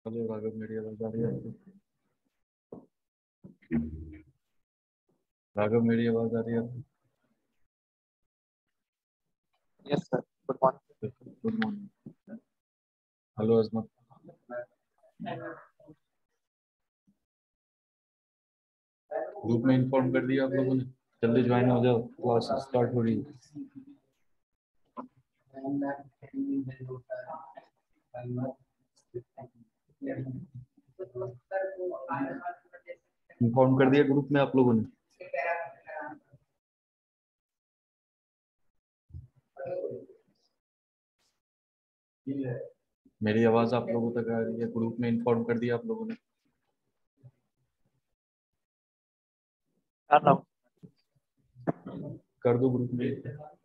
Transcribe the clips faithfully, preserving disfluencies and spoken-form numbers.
Hello Raghav, मेरी आवाज आ रही है आपको? राघव, मेरी आवाज आ रही है आपको? Yes sir, good morning. Good morning. Hello Azmat. Group में इन्फॉर्म कर दिया आप लोगों ने? जल्दी ज्वाइन हो जाओ, क्लास स्टार्ट हो रही है। इन्फॉर्म कर दिया ग्रुप में आप लोगों ने? मेरी आवाज आप लोगों तक आ रही है? ग्रुप में इन्फॉर्म कर दिया आप लोगों ने? कर रहा हूँ। कर दो ग्रुप में।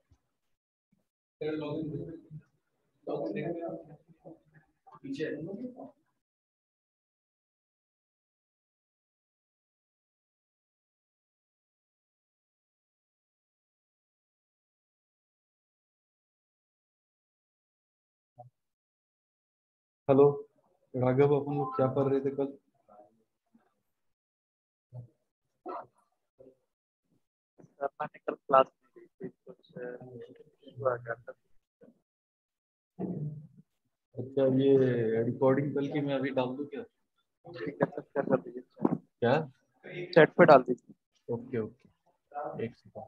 हेलो राघव, अपन लोग क्या पढ़ रहे थे कल? सर मैंने कल क्लास में थी, कुछ इशू आ गया था। अच्छा, ये रिकॉर्डिंग कल की मैं अभी डाल दूं क्या? ठीक है सर, शेयर कर दीजिए चैट क्या? चैट पे डाल दीजिए। ओके ओके, एक सेकंड।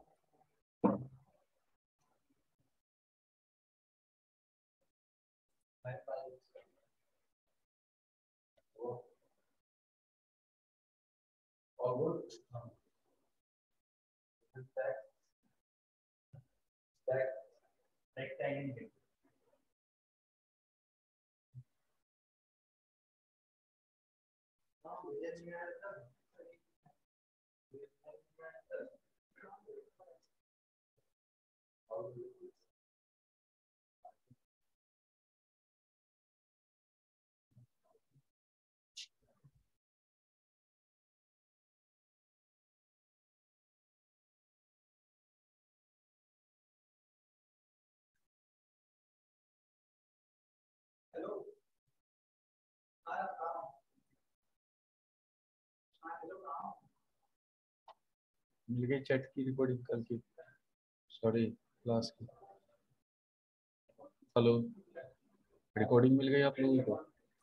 मिल गई चैट की रिकॉर्डिंग कल की? सॉरी, क्लास की। हेलो, रिकॉर्डिंग मिल गई आप लोगों को?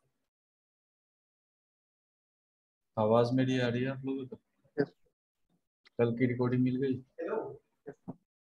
आवाज मेरी आ रही है आप लोगों को? यस कल की रिकॉर्डिंग मिल गई? यस।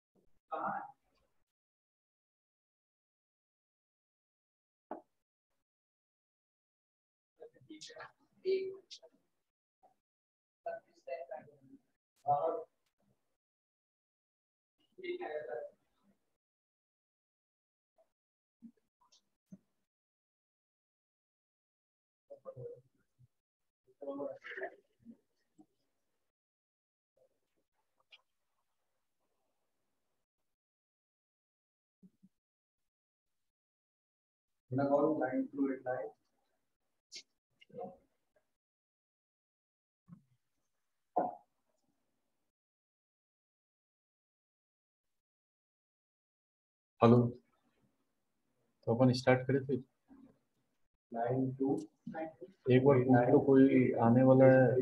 हेलो, तो अपन स्टार्ट करें फिर? नाइन टू एक बार पूछ तो, कोई आने वाला है?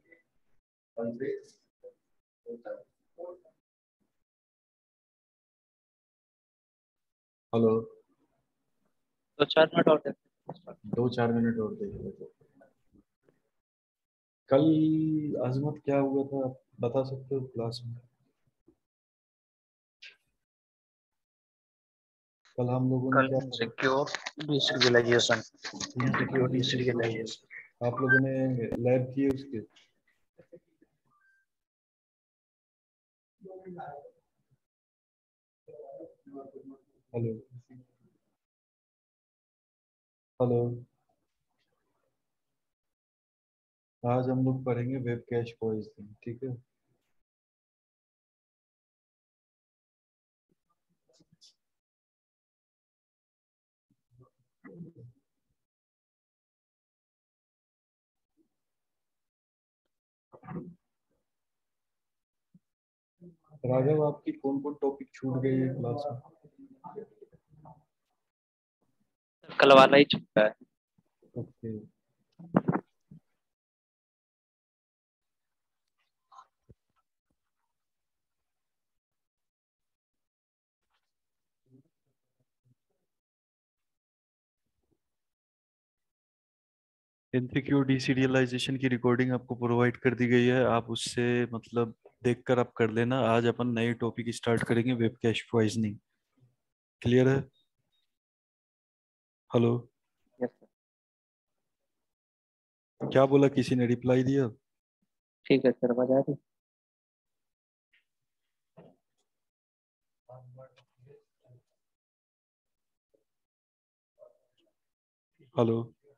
हेलो, तो चार मिनट और देते हैं। दो चार मिनट और देखिए। तो कल अजमत क्या हुआ था, आप बता सकते हो क्लास में? कल हम लोगों ने कल क्या पढ़ा? Secure deserialization insecure secure deserialization आप लोगों ने लैब किए उसके? हेलो हेलो, आज हम लोग पढ़ेंगे वेब कैश पॉइजनिंग, ठीक है? राघव, आपकी कौन कौन टॉपिक छूट गई है क्लास में? कल वाला ही छुट्टा है। ओके, एनपीक्यू डीसीरियलाइजेशन की रिकॉर्डिंग आपको प्रोवाइड कर दी गई है, आप उससे मतलब देखकर आप कर लेना। आज अपन नई टॉपिक स्टार्ट करेंगे, वेब कैश पॉइजनिंग। क्लियर है? Hello, yes sir. क्या बोला? किसी ने रिप्लाई दिया? ठीक है सर, बजा दी। Hello,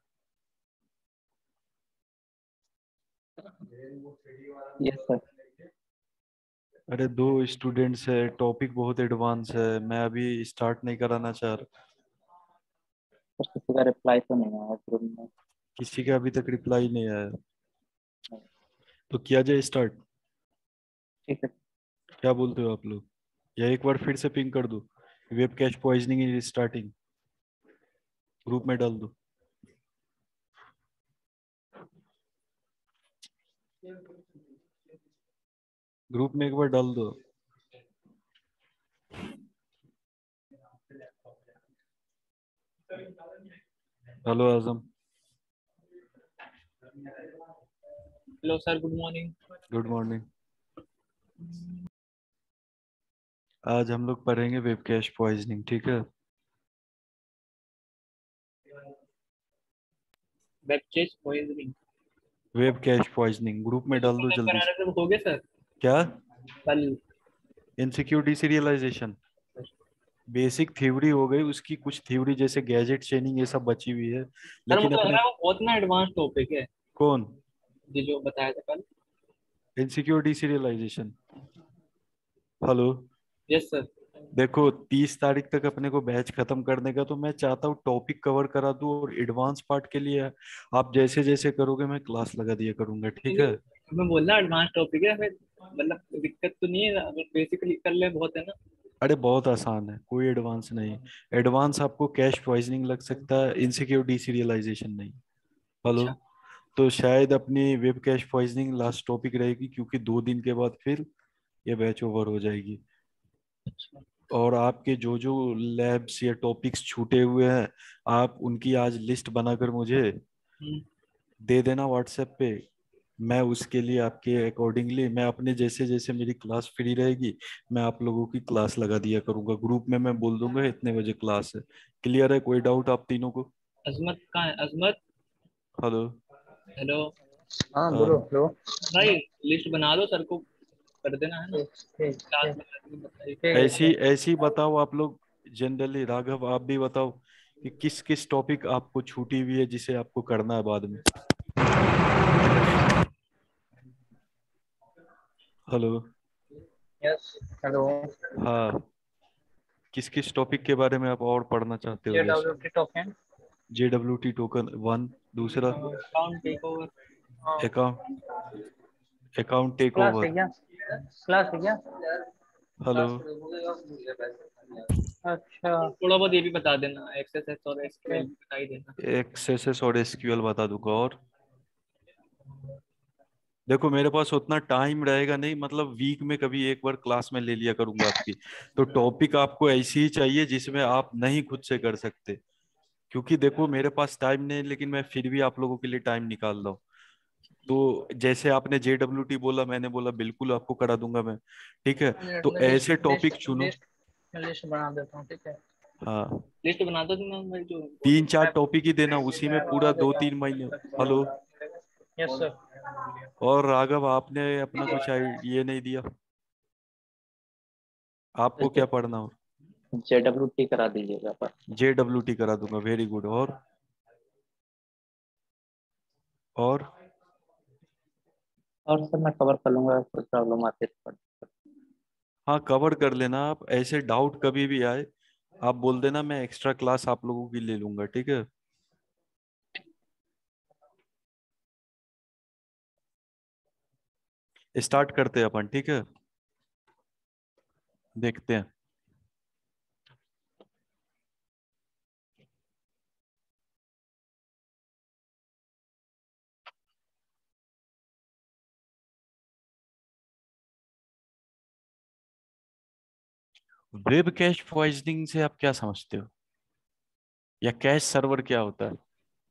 yes sir. अरे दो स्टूडेंट्स है, टॉपिक बहुत एडवांस है, मैं अभी स्टार्ट नहीं कराना चाह रहा। सर किसी का रिप्लाई तो नहीं आया ग्रुप में। किसी का अभी तक रिप्लाई नहीं आया, तो किया जाए स्टार्ट? ठीक है। क्या बोलते हो आप लोग? या एक बार फिर से पिंग कर दो, web cache poisoning is starting, group में डाल दो। ग्रुप में एक बार डाल दो। Hello Azam. Hello sir, good morning. Good morning. आज हम लोग पढ़ेंगे वेब कैश पॉइजनिंग, ठीक है? Web cache poisoning web cache poisoning group में डाल दो जल्दी कराने से। से हो गया सर क्या? कल? इनसिक्योर डीसीरियलाइजेशन बेसिक थ्योरी हो गई, उसकी कुछ थ्योरी जैसे गैजेट चेनिंग ये सब बची हुई है, सर लेकिन मुझे लग अपने। रहा है वो बहुत ना एडवांस टॉपिक है, कौन? ये जो बताया था कल। Insecure deserialization. Hello, yes sir. देखो तीस तारीख तक अपने को बैच खत्म करने का, तो मैं चाहता हूँ टॉपिक कवर करा दूं, और एडवांस पार्ट के लिए आप जैसे जैसे करोगे मैं क्लास लगा दिया करूंगा, ठीक है? मैं बोल रहा एडवांस टॉपिक है, फिर मतलब दिक्कत तो नहीं है अगर बेसिकली कर ले, बहुत है ना। अरे बहुत आसान है, कोई एडवांस नहीं। एडवांस आपको कैश पॉइजनिंग लग सकता है, इनसिक्योर डीसीरियलाइजेशन नहीं। हेलो, अच्छा। तो शायद अपनी web cache poisoning last topic रहेगी, क्योंकि दो दिन के बाद फिर ये बैच ओवर हो जाएगी। अच्छा। और आपके जो जो लैब्स या टॉपिक्स छूटे हुए हैं, आप उनकी आज लिस्ट बनाकर मुझे हम्म। दे देना व्हाट्सएप पे। मैं उसके लिए आपके अकॉर्डिंगली, मैं अपने जैसे जैसे मेरी क्लास फ्री रहेगी मैं आप लोगों की क्लास लगा दिया करूंगा। ग्रुप में मैं बोल दूंगा इतने बजे क्लास है। क्लियर है? कोई डाउट आप तीनों को? अजमत कहाँ है? अजमत। हेलो। हेलो। हाँ बोलो। हाँ, हेलो। भाई लिस्ट बना दो, सर को कर देना है ना, ठीक ठीक क्लास ठीक। में करके बताइए। ठीक है ऐसी सर। ऐसी बताओ आप लोग। जनरली राघव आप भी बताओ कि किस किस टॉपिक आपको छूटी हुई है जिसे आपको करना है बाद में। हेलो। यस। हेलो। हाँ, किस किस टॉपिक के बारे में आप और पढ़ना चाहते हो? ये जैसे W T token. J W T token one, दूसरा account take over. Account account take class है ओवर। क्या? क्लास है क्या? हेलो। अच्छा। थोड़ा बहुत ये भी बता देना, एक्सेस और एसक्यूएल ठीक। भी बता ही देना। एक्सेसेस और एसक्यूएल बता दूंगा। और देखो मेरे पास उतना टाइम रहेगा नहीं, मतलब वीक में कभी एक बार क्लास में ले लिया करूंगा आपकी। तो टॉपिक आपको ऐसी ही चाहिए जिसमें आप नहीं खुद से कर सकते, क्योंकि देखो मेरे पास टाइम नहीं, लेकिन मैं फिर भी आप लोगों के लिए टाइम निकाल रहा हूँ। तो जैसे आपने जे डब्ल्यू टी बोला, मैंने बोला बिल्कुल आपको करा दूंगा मैं, ठीक है? मिनट तो में लिस्ट ऐसे लिस्ट टॉपिक चुनो। लिस्ट मैं लिस्ट बना देता हूँ, ठीक है? हाँ, लिस्ट बना दो तुम, मैं जो तीन चार मैं टॉपिक ही देना, उसी में मैं बना पूरा दो देता तीन हूँ। महीने। हेलो। Yes sir. और राघव आपने अपना कुछ आई- ये नहीं दिया, आपको क्या पढ़ना हो? जे डब्ल्यू टी करा दीजिएगा पर। जे डब्ल्यू टी करा दूंगा, वेरी गुड। और और और सर मैं कवर कर लूंगा, कोई प्रॉब्लम आती है तो। हाँ, कवर कर लेना आप। ऐसे डाउट कभी भी आए आप बोल देना, मैं एक्स्ट्रा क्लास आप लोगों की ले लूंगा, ठीक है? स्टार्ट करते हैं अपन, ठीक है? देखते हैं। वेब कैश पॉइजनिंग से आप क्या समझते हो, या कैश सर्वर क्या होता है?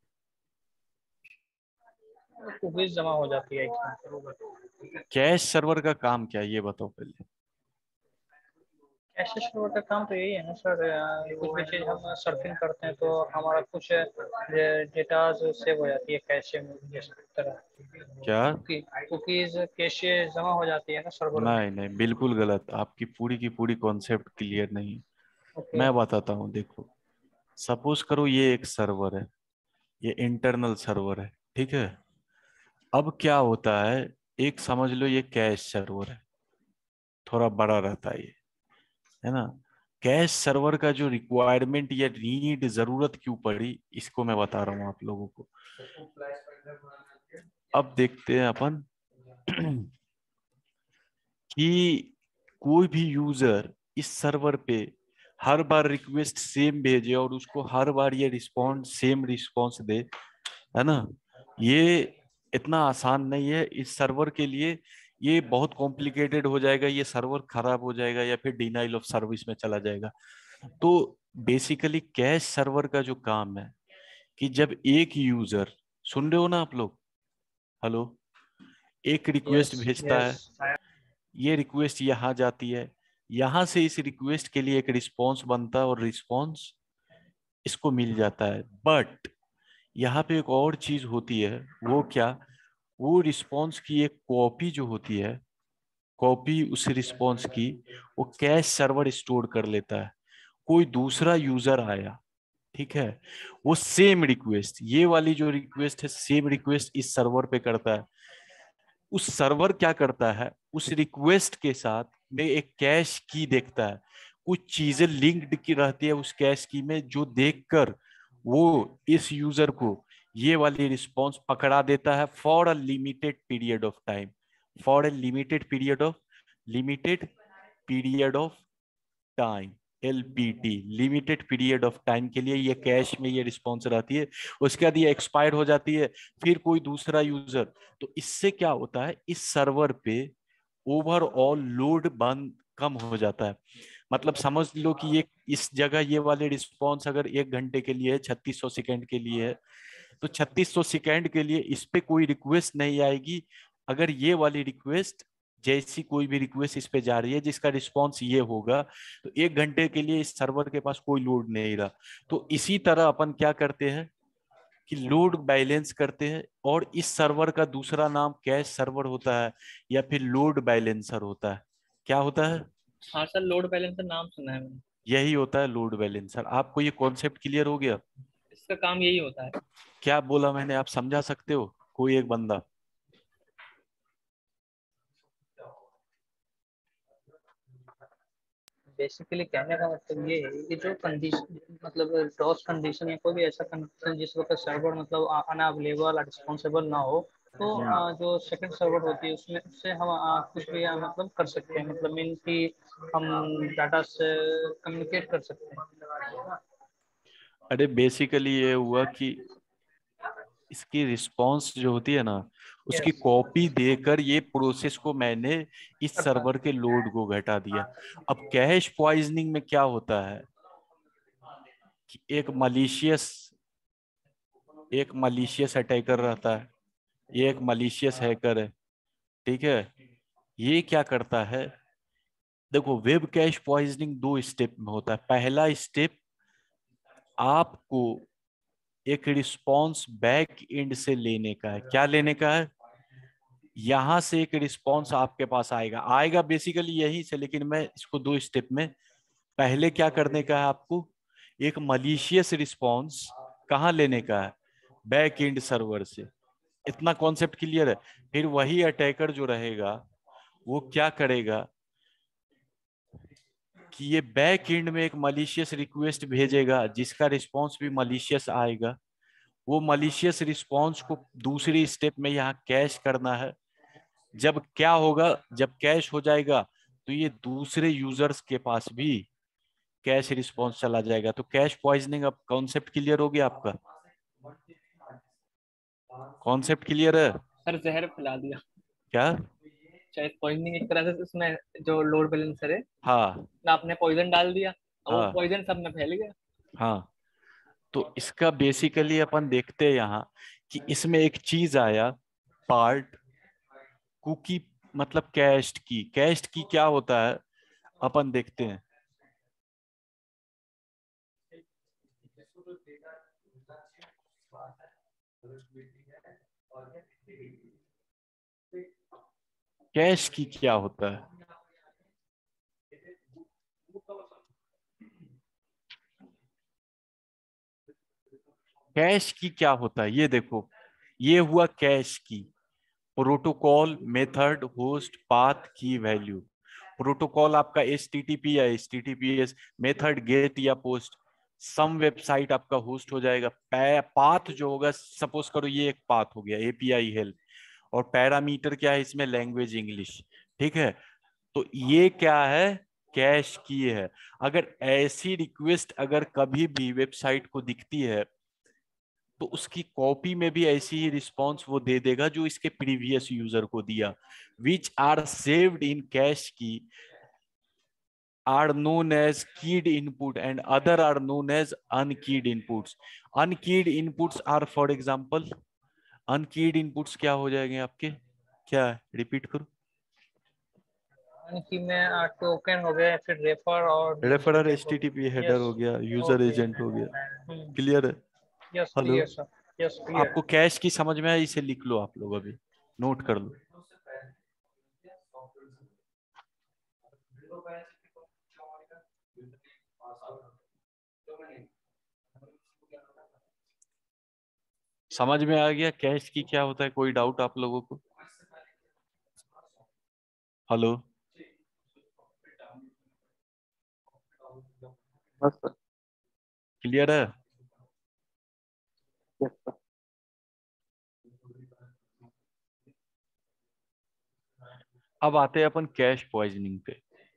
कुकीज जमा हो जाती है एक। कैश सर्वर का काम क्या है ये बताओ पहले। कैश सर्वर का काम तो यही है ना सर, अ, कुछ भी चीज़ हम सर्फिंग करते हैं तो हमारा कुछ डेटा सेव हो जाती है कैशे में, इस तरह क्या? कुकी कुकीज कैशे जमा हो जाती है ना सर्वर में। नहीं नहीं, बिल्कुल गलत, आपकी पूरी की पूरी कॉन्सेप्ट क्लियर नहीं है। ओके। मैं बताता हूँ, देखो, सपोज करो ये एक सर्वर है, ये इंटरनल सर्वर है, ठीक है। अब क्या होता है, एक समझ लो ये कैश सर्वर है, थोड़ा बड़ा रहता है ये, है ना। कैश सर्वर का जो रिक्वायरमेंट या नीड, जरूरत क्यों पड़ी, इसको मैं बता रहा हूँ आप लोगों को। अब देखते हैं अपन कि कोई भी यूजर इस सर्वर पे हर बार रिक्वेस्ट सेम भेजे और उसको हर बार ये रिस्पॉन्ड सेम रिस्पॉन्स दे, है ना। ये इतना आसान नहीं है इस सर्वर के लिए, ये बहुत कॉम्प्लिकेटेड हो जाएगा, ये सर्वर खराब हो जाएगा या फिर डिनाइल ऑफ सर्विस में चला जाएगा। तो बेसिकली कैश सर्वर का जो काम है कि जब एक यूजर, सुन रहे हो ना आप लोग, हेलो, एक यस रिक्वेस्ट भेजता यस। है, ये रिक्वेस्ट यहाँ जाती है, यहां से इस रिक्वेस्ट के लिए एक रिस्पॉन्स बनता है और रिस्पॉन्स इसको मिल जाता है। बट यहाँ पे एक और चीज होती है, वो क्या, वो रिस्पॉन्स की एक कॉपी जो होती है, कॉपी उस रिस्पॉन्स की, वो कैश सर्वर स्टोर कर लेता है। कोई दूसरा यूजर आया, ठीक है, वो सेम रिक्वेस्ट, ये वाली जो रिक्वेस्ट है सेम रिक्वेस्ट इस सर्वर पे करता है। उस सर्वर क्या करता है, उस रिक्वेस्ट के साथ में एक कैश की देखता है, कुछ चीजें लिंक्ड की रहती है उस कैश की में, जो देखकर वो इस यूजर को ये वाली रिस्पॉन्स पकड़ा देता है for a limited period of time, for a limited period of limited period of time, L P T, limited period of time के लिए ये कैश में ये रिस्पॉन्स रहती है। उसके बाद ये एक्सपायर हो जाती है, फिर कोई दूसरा यूजर, तो इससे क्या होता है, इस सर्वर पे ओवरऑल लोड बंद कम हो जाता है। मतलब समझ लो कि ये इस जगह ये वाले रिस्पॉन्स अगर एक घंटे के लिए है, छत्तीस सौ सेकेंड के लिए है, तो छत्तीस सौ सेकेंड के लिए इस पे कोई रिक्वेस्ट नहीं आएगी। अगर ये वाली रिक्वेस्ट, जैसी कोई भी रिक्वेस्ट इस पे जा रही है जिसका रिस्पॉन्स ये होगा, तो एक घंटे के लिए इस सर्वर के पास कोई लोड नहीं रहा। तो इसी तरह अपन क्या करते हैं कि लोड बैलेंस करते हैं, और इस सर्वर का दूसरा नाम कैश सर्वर होता है या फिर लोड बैलेंसर होता है। क्या होता है? हाँ सर, लोड बैलेंसर नाम सुना है मैंने। यही होता है लोड बैलेंसर। आपको ये कॉन्सेप्ट क्लियर हो गया? इसका काम यही होता है। क्या बोला मैंने, आप समझा सकते हो कोई एक बंदा? बेसिकली कहने का मतलब ये है कि जो कंडीशन, मतलब डॉस कंडीशन या कोई भी ऐसा कंडीशन जिस वक्त सर्वर मतलब अनअवेलेबल रिस्पॉन्सिबल ना हो, तो हम्म। आ, जो सेकंड सर्वर होती है उसमें उससे हम आ, कुछ भी आ, मतलब कर सकते हैं, मतलब मीन कि हम डाटा से कम्युनिकेट कर सकते हैं। अरे बेसिकली ये हुआ कि इसकी रिस्पॉन्स जो होती है ना, उसकी यस। कॉपी देकर ये प्रोसेस को मैंने इस करता सर्वर के लोड को घटा दिया। अब कैश पॉइजनिंग में क्या होता है कि एक मलिशियस एक मलिशियस अटैकर रहता है, ये एक मलिशियस हैकर है, ठीक है। ये क्या करता है, देखो, वेब कैश पॉइजनिंग दो स्टेप में होता है। पहला स्टेप, आपको एक रिस्पॉन्स बैक एंड से लेने का है। क्या लेने का है? यहां से एक रिस्पॉन्स आपके पास आएगा, आएगा बेसिकली यहीं से, लेकिन मैं इसको दो स्टेप में, पहले क्या करने का है आपको, एक मलिशियस रिस्पॉन्स कहाँ लेने का है, बैक एंड सर्वर से। इतना कॉन्सेप्ट क्लियर है? फिर वही अटैकर जो रहेगा वो क्या करेगा कि ये बैक एंड में एक मलिशियस रिक्वेस्ट भेजेगा जिसका रिस्पॉन्स भी मलिशियस आएगा। वो मलिशियस रिस्पॉन्स को दूसरी स्टेप में यहाँ कैश करना है। जब क्या होगा, जब कैश हो जाएगा तो ये दूसरे यूजर्स के पास भी कैश रिस्पॉन्स चला जाएगा। तो कैश पॉइजनिंग, अब कॉन्सेप्ट क्लियर हो गया आपका? कॉन्सेप्ट क्लियर है? सर जहर फैला दिया। क्या? शायद पॉइजनिंग एक तरह से उसमें जो लोड बैलेंसर है हाँ ना, आपने पॉइजन डाल दिया और वो हाँ पॉइजन सब में फैल गया। हाँ। तो इसका बेसिकली अपन देखते हैं यहाँ कि इसमें एक चीज आया, पार्ट कुकी, मतलब कैस्ट की। कैस्ट की क्या होता है अपन देखते हैं। कैश की क्या होता है। कैश की क्या होता है ये देखो, ये हुआ cache key. Protocol, method, host, path, key value. Protocol आपका एच टी टी पी या H T T P S, method get या पोस्ट, सम वेबसाइट आपका होस्ट हो जाएगा। पाथ जो होगा, सपोज करो ये एक पाथ हो गया, एपीआई हेल्प। और पैरामीटर क्या है इसमें, लैंग्वेज इंग्लिश। ठीक है, तो ये क्या है, कैश की है। अगर ऐसी रिक्वेस्ट अगर कभी भी वेबसाइट को दिखती है तो उसकी कॉपी में भी ऐसी ही रिस्पॉन्स वो दे देगा जो इसके प्रीवियस यूजर को दिया। Which are saved in cache key are known as keyed input and other are known as unkeyed inputs. Unkeyed inputs are for example, unkeyed inputs क्या हो जाएंगे आपके, क्या रिपीट करो। की में टोकन हो गया, फिर रेफर और रेफरर, एचटीटीपी हेडर हो गया, यूजर एजेंट हो गया। क्लियर है। Yes hello, clear sir, yes clear. आपको कैश की समझ में आई, इसे लिख लो आप लोग, अभी नोट कर लो। समझ में आ गया कैश की क्या होता है, कोई डाउट आप लोगों को। हेलो, बस सर। क्लियर है। Yes sir. अब आते हैं अपन कैश पॉइजनिंग पे।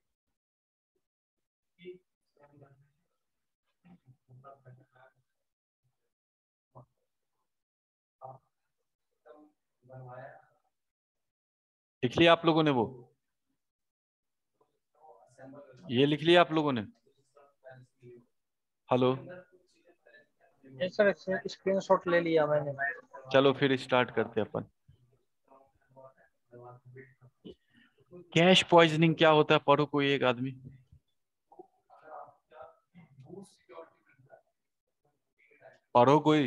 लिख लिया आप लोगों ने, वो ये लिख लिया आप लोगों ने। हेलो, यस सर, स्क्रीनशॉट ले लिया मैंने। चलो फिर स्टार्ट करते हैं अपन। कैश पॉइजनिंग क्या होता है, पढ़ो कोई एक आदमी। पढ़ो कोई।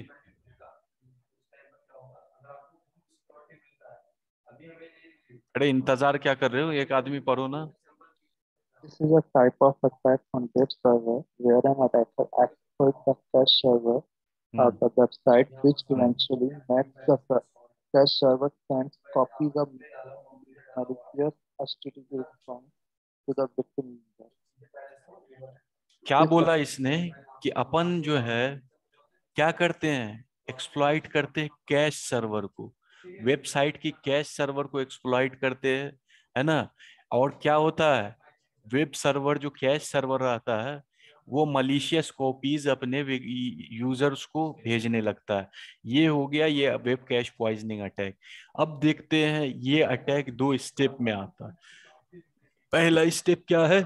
अरे इंतजार क्या कर रहे हो, एक आदमी पढ़ो ना। This is a type of attack on web server where an attacker exploits the cache server of the website, which eventually makes the ser- cache server sends copies of malicious H T T P response to the victim user. क्या This बोला इसने कि अपन जो है क्या करते हैं, exploit करते हैं कैश सर्वर को, वेबसाइट की कैश सर्वर को एक्सप्लॉइट करते हैं, है ना। और क्या होता है, वेब सर्वर जो कैश सर्वर रहता है वो मलिशियस कॉपीज अपने यूजर्स को भेजने लगता है। ये हो गया ये वेब कैश पॉइजनिंग अटैक। अब देखते हैं ये अटैक दो स्टेप में आता है। पहला स्टेप क्या है,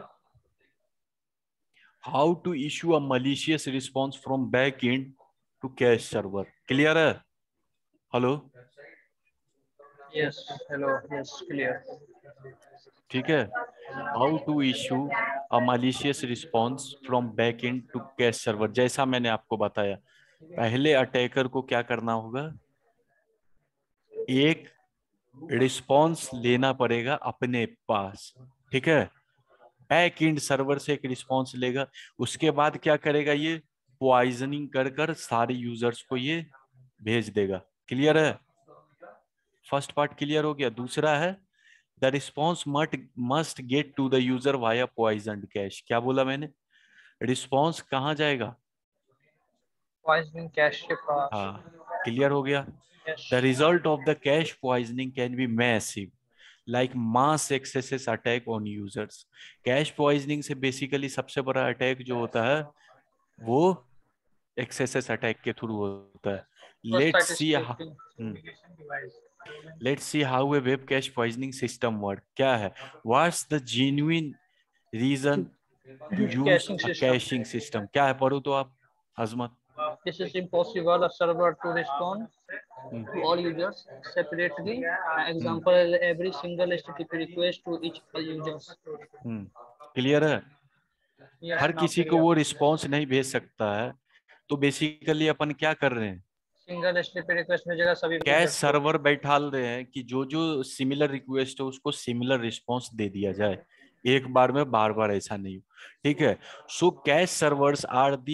how to issue a malicious response from back end to cache server. Clear है। Hello, yes hello, yes clear. ठीक है। How to issue a malicious response from back end to cache server, जैसा मैंने आपको बताया। पहले अटैकर को क्या करना होगा, एक रिस्पॉन्स लेना पड़ेगा अपने पास। ठीक है, बैक एंड सर्वर से एक रिस्पॉन्स लेगा। उसके बाद क्या करेगा, ये पॉइजनिंग कर कर सारे यूजर्स को ये भेज देगा। क्लियर है, फर्स्ट पार्ट क्लियर हो गया। दूसरा है द रिस्पॉन्स मट must get to the user via poison cache. क्या बोला मैंने, रिस्पॉन्स कहाँ जाएगा, पॉइजनिंग कैश के पास। हाँ क्लियर हो गया। Yes. The result of the cache poisoning can be massive like mass accesses attack on users. Cache poisoning से बेसिकली सबसे बड़ा अटैक जो होता है वो एक्सेसेस अटैक के थ्रू होता है। First let's site see. Scripting application device. Let's see how a web cache poisoning system work. क्या है, what's the genuine reason to use Caching a system. Caching system? क्या है, पढ़ो तो आप Azmat. This is impossible a server to respond hmm to all users separately. An hmm example is every single H T T P request to each users. Hmm clear है? Yes, हर now किसी को clear. वो response नहीं भेज सकता है, तो बेसिकली अपन क्या कर रहे हैं, Single H T T P request भेजेगा सभी कैश users को. सर्वर बैठाल रहे हैं कि जो जो सिमिलर रिक्वेस्ट है उसको सिमिलर रिस्पॉन्स दे दिया जाए, एक बार में बार बार ऐसा नहीं हो। ठीक है, so cache servers are the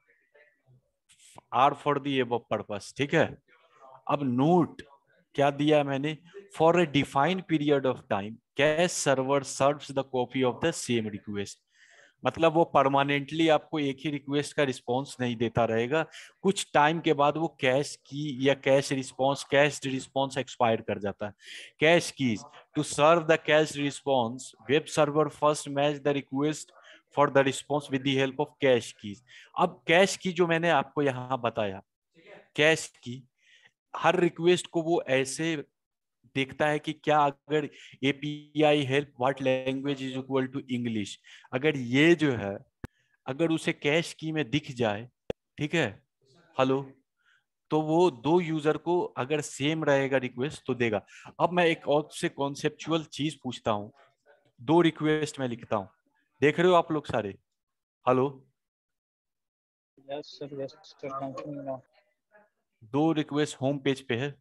are for the above purpose. ठीक है, अब नोट क्या दिया मैंने, for a defined period of time cache server serves the copy of the same request. मतलब वो परमानेंटली आपको एक ही रिक्वेस्ट का रिस्पॉन्स नहीं देता रहेगा, कुछ टाइम के बाद वो कैश की या cache response cache response expire कर जाता है। Cache keys to serve the cache response, web server first match the request for the response with the help of cache keys. अब कैश की जो मैंने आपको यहाँ बताया, कैश की हर रिक्वेस्ट को वो ऐसे देखता है कि क्या अगर API help what language is equal to English, अगर ये जो है अगर उसे कैश की में दिख जाए, ठीक है, हेलो, तो वो दो यूजर को अगर सेम रहेगा रिक्वेस्ट तो देगा। अब मैं एक और से कॉन्सेप्चुअल चीज पूछता हूं, दो रिक्वेस्ट मैं लिखता हूं, देख रहे हो आप लोग सारे, hello, Yes, sir. Yes, sir. Continue now. दो रिक्वेस्ट होम पेज पे है,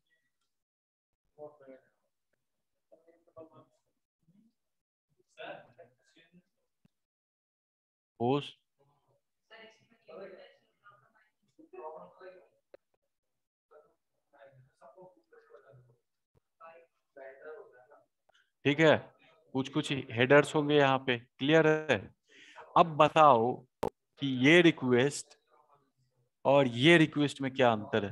पोस्ट ठीक है, कुछ कुछ हेडर्स होंगे यहाँ पे, क्लियर है? अब बताओ कि ये रिक्वेस्ट और ये रिक्वेस्ट में क्या अंतर है?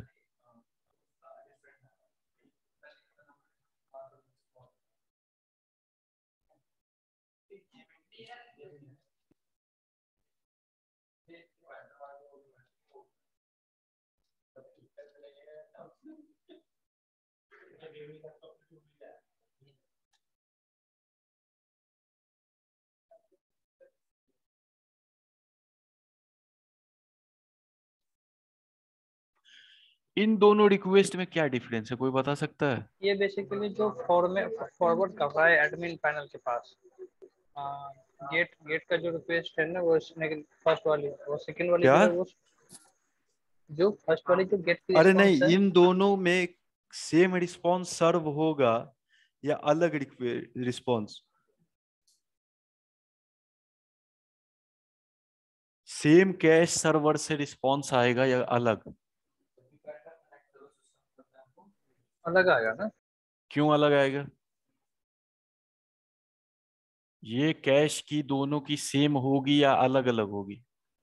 इन दोनों रिक्वेस्ट में क्या डिफरेंस है, कोई बता सकता है? ये बेसिकली जो फॉर्मेट फॉरवर्ड कर रहा है एडमिन पैनल के पास, गेट गेट का जो रिक्वेस्ट है ना वो फर्स्ट वाली, वो सेकंड वाली क्या? जो है वो जो फर्स्ट वाली जो गेट की अरे नहीं, रिस्पांस है। इन दोनों में सेम रिस्पॉन्स सर्व होगा या अलग रिस्पॉन्स? सेम कैश सर्वर से रिस्पॉन्स आएगा या अलग? अलग आएगा ना। क्यों अलग आएगा? ये कैश की दोनों की सेम होगी या अलग अलग होगी,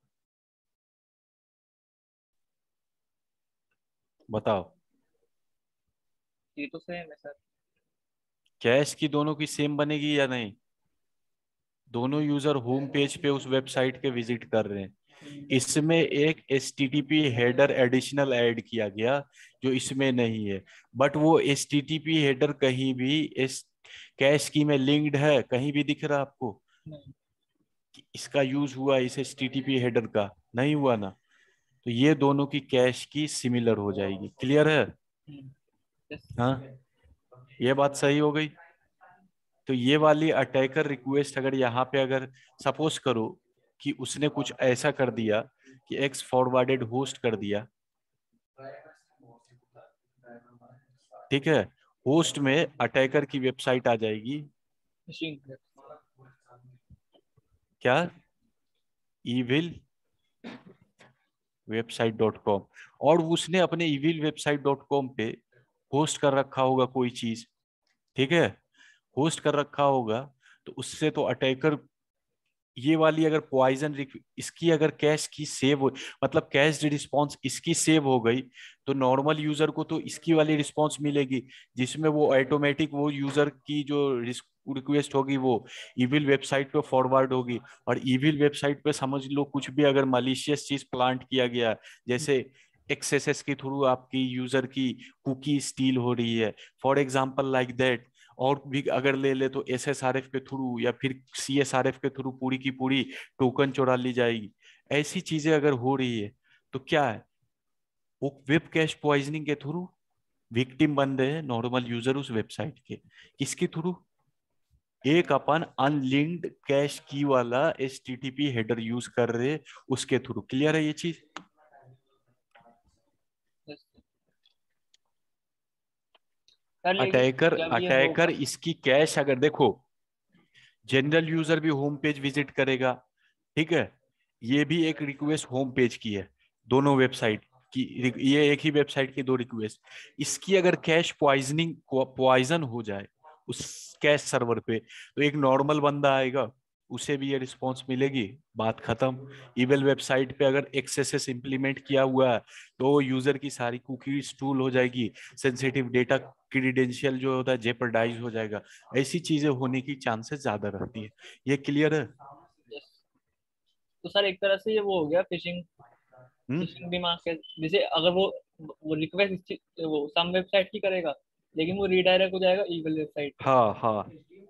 बताओ। ये तो सेम है सर। कैश की दोनों की सेम बनेगी या नहीं? दोनों यूजर होम पेज पे उस वेबसाइट के विजिट कर रहे हैं, इसमें एक H T T P header additional add किया गया जो इसमें नहीं है, बट वो H T T P header कहीं भी इस कैश की में लिंक्ड है, कहीं भी दिख रहा है आपको कि इसका यूज हुआ इस H T T P header का? नहीं हुआ ना, तो ये दोनों की कैश की सिमिलर हो जाएगी, क्लियर है? हाँ, ये बात सही हो गई। तो ये वाली अटैकर रिक्वेस्ट अगर यहाँ पे अगर सपोज करो कि उसने कुछ ऐसा कर दिया कि एक्स फॉरवर्डेड होस्ट कर दिया, ठीक है, होस्ट में अटैकर की वेबसाइट आ जाएगी, क्या, ईविल वेबसाइट डॉट कॉम, और उसने अपने ईविल वेबसाइट डॉट कॉम पे होस्ट कर रखा होगा कोई चीज, ठीक है, होस्ट कर रखा होगा, तो उससे तो अटैकर ये वाली अगर पॉइजन इसकी अगर कैश की सेव हो, मतलब कैश रिस्पॉन्स इसकी सेव हो गई, तो नॉर्मल यूजर को तो इसकी वाली रिस्पॉन्स मिलेगी जिसमें वो ऑटोमेटिक वो यूजर की जो रिक्वेस्ट होगी वो ईविल वेबसाइट पे फॉरवर्ड होगी, और ईविल वेबसाइट पे समझ लो कुछ भी अगर मलिशियस चीज प्लांट किया गया, जैसे एक्सेसेस के थ्रू आपकी यूजर की कुकी स्टील हो रही है, फॉर एग्जांपल लाइक दैट। और भी अगर ले ले तो एस एस आर एफ के थ्रू या फिर सी एस आर एफ के थ्रू पूरी की पूरी टोकन चुरा ली जाएगी। ऐसी चीजें अगर हो रही है तो क्या है, वो वेब कैश पॉइजनिंग के थ्रू विक्टिम बन रहे हैं नॉर्मल यूजर उस वेबसाइट के। किसके थ्रू? एक अपन अनलिंक्ड कैश की वाला H T T P header use कर रहे, उसके थ्रू। क्लियर है ये चीज? सर लेकिन अटैकर जब ये होगा, अटैकर इसकी कैश अगर देखो, जनरल यूजर भी होम पेज विजिट करेगा, ठीक है, ये भी एक रिक्वेस्ट होम पेज की है, दोनों वेबसाइट की, ये एक ही वेबसाइट की दो रिक्वेस्ट। इसकी अगर कैश पॉइजनिंग पॉइजन हो जाए उस कैश सर्वर पे, तो एक नॉर्मल बंदा आएगा, उसे भी ये रिस्पॉन्स मिलेगी, बात खत्म। ईमेल वेबसाइट पे अगर एक्सेस इंप्लीमेंट किया हुआ है तो यूजर की सारी कुकी स्टूल हो जाएगी, सेंसिटिव डेटा क्रीडेंशियल जो होता है जेपरडाइज हो जाएगा। ऐसी चीजें होने की चांसेस ज्यादा रहती है। ये क्लियर है? तो सर एक तरह से ये वो हो गया फिशिंग, हम्म। फिशिंग दिमाग के। जैसे अगर वो वो रिक्वेस्ट वो सम वेबसाइट की करेगा, लेकिन वो रीडायरेक्ट हो जाएगा ईमेल वेबसाइट पे। हाँ हाँ।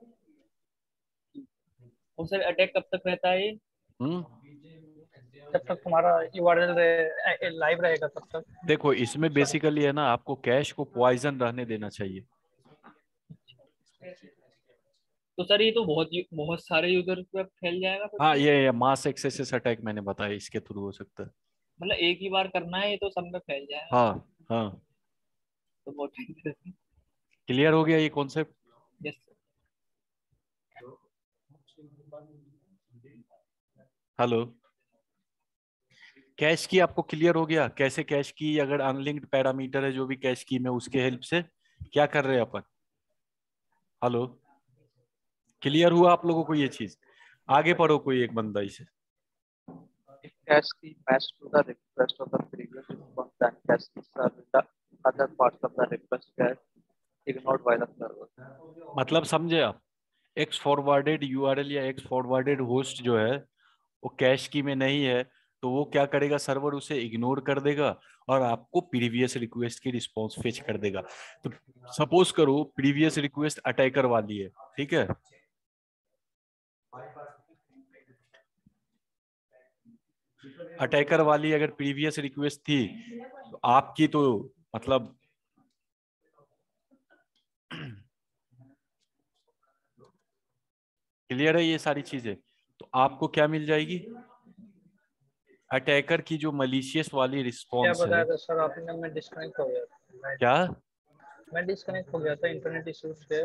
और सर अटैक कब तक रहता है ये? हम्म। जब तक तुम्हारा यूआरएल लाइव रहेगा तब तक। देखो इसमें बेसिकली है ना, आपको कैश को पॉइजन रहने देना चाहिए। तो सर ये तो बहुत बहुत सारे यूजर पे फैल जाएगा फिर हाँ, तो। ये, ये मास एक्सेस अटैक मैंने बताया, इसके थ्रू हो सकता है। मतलब एक ही बार करना है ये तो सब में फैल जाएगा। हाँ हाँ। तो बहुत इंटरेस्टिंग। क्लियर हो गया ये कॉन्सेप्ट? यस। हेलो, कैश की आपको क्लियर हो गया? कैसे कैश की, अगर अनलिंक्ड पैरामीटर है जो भी कैश की में, उसके हेल्प से क्या कर रहे हैं अपन? हेलो, क्लियर हुआ आप लोगों को ये चीज? आगे पढ़ो कोई एक बंदा इसे। If cache key matched to the request of the previous response, then cache key serve in the other parts of the request get ignored by the server. मतलब समझे आप? एक्स फॉरवर्डेड यूआरएल या एक्स फॉरवर्डेड होस्ट जो है वो cache की में नहीं है, तो वो क्या करेगा, सर्वर उसे इग्नोर कर देगा और आपको प्रीवियस रिक्वेस्ट की रिस्पॉन्स फेच कर देगा। तो सपोज करो प्रीवियस रिक्वेस्ट अटैकर वाली है, ठीक है, अटैकर वाली अगर प्रीवियस रिक्वेस्ट थी तो आपकी तो मतलब क्लियर है ये सारी चीजें, तो आपको क्या मिल जाएगी, अटैकर की जो मलिशियस वाली क्या रिस्पॉन्स है। बताया था सर आपने? मैं डिस्कनेक्ट हो गया था। क्या? मैं डिस्कनेक्ट हो गया था इंटरनेट इश्यूज से।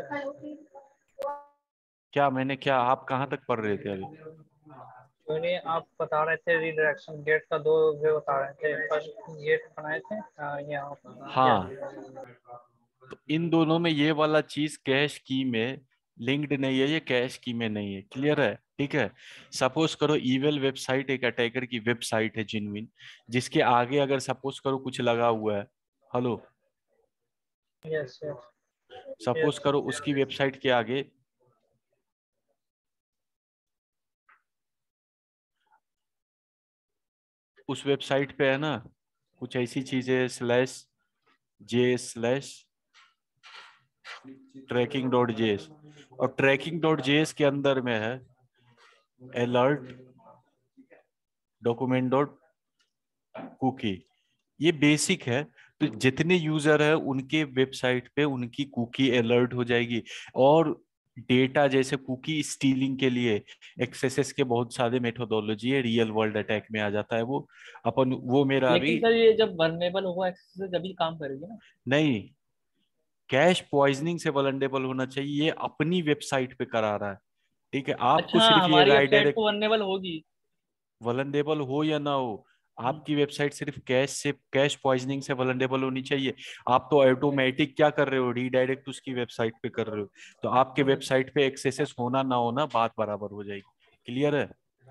क्या मैंने क्या, आप कहाँ तक पढ़ रहे थे अभी? क्योंकि आप बता रहे थे रिडायरेक्शन गेट का दो वे बता रहे थे, फर्स्ट गेट बनाए थे अ, यहाँ हाँ, या- तो इन दोनों में ये वाला चीज कैश की में लिंक्ड नहीं है, ये कैश की में नहीं है। क्लियर है? ठीक है। सपोज करो ईवेल वेबसाइट एक अटैकर की वेबसाइट है जिनविन, जिसके आगे अगर सपोज करो कुछ लगा हुआ है। Hello, yes yes suppose yes. करो उसकी वेबसाइट के आगे उस वेबसाइट पे है ना कुछ ऐसी चीजें, slash J slash tracking dot JS, और ट्रैकिंग डॉट जेएस के अंदर में है अलर्ट डॉक्यूमेंट डॉट कुकी। ये बेसिक है, तो जितने यूजर है उनके वेबसाइट पे उनकी कुकी अलर्ट हो जाएगी। और डेटा जैसे कुकी स्टीलिंग के लिए एक्सेसेस के बहुत सारे मेथोडोलॉजी है, रियल वर्ल्ड अटैक में आ जाता है वो। अपन वो मेरा अभी लेकिन सर ये जब वल्नरेबल होगा एक्सेस से जब ही काम करेगी ना। नहीं, कैश पॉइजनिंग से वलनरेबल होना चाहिए, ये अपनी वेबसाइट पे करा रहा है, ठीक है, आपको अच्छा, सिर्फ ये हमारी वेबसाइट राइट, तो वल्नरेबल होगी। वलनरेबल हो या ना हो, आपकी वेबसाइट सिर्फ कैश से कैश पॉइजनिंग से वलनरेबल होनी चाहिए। आप तो ऑटोमेटिक क्या कर रहे हो, रीडायरेक्ट उसकी वेबसाइट पे कर रहे हो, तो आपके वेबसाइट पे एक्सेसेस होना ना होना बात बराबर हो जाएगी। क्लियर है?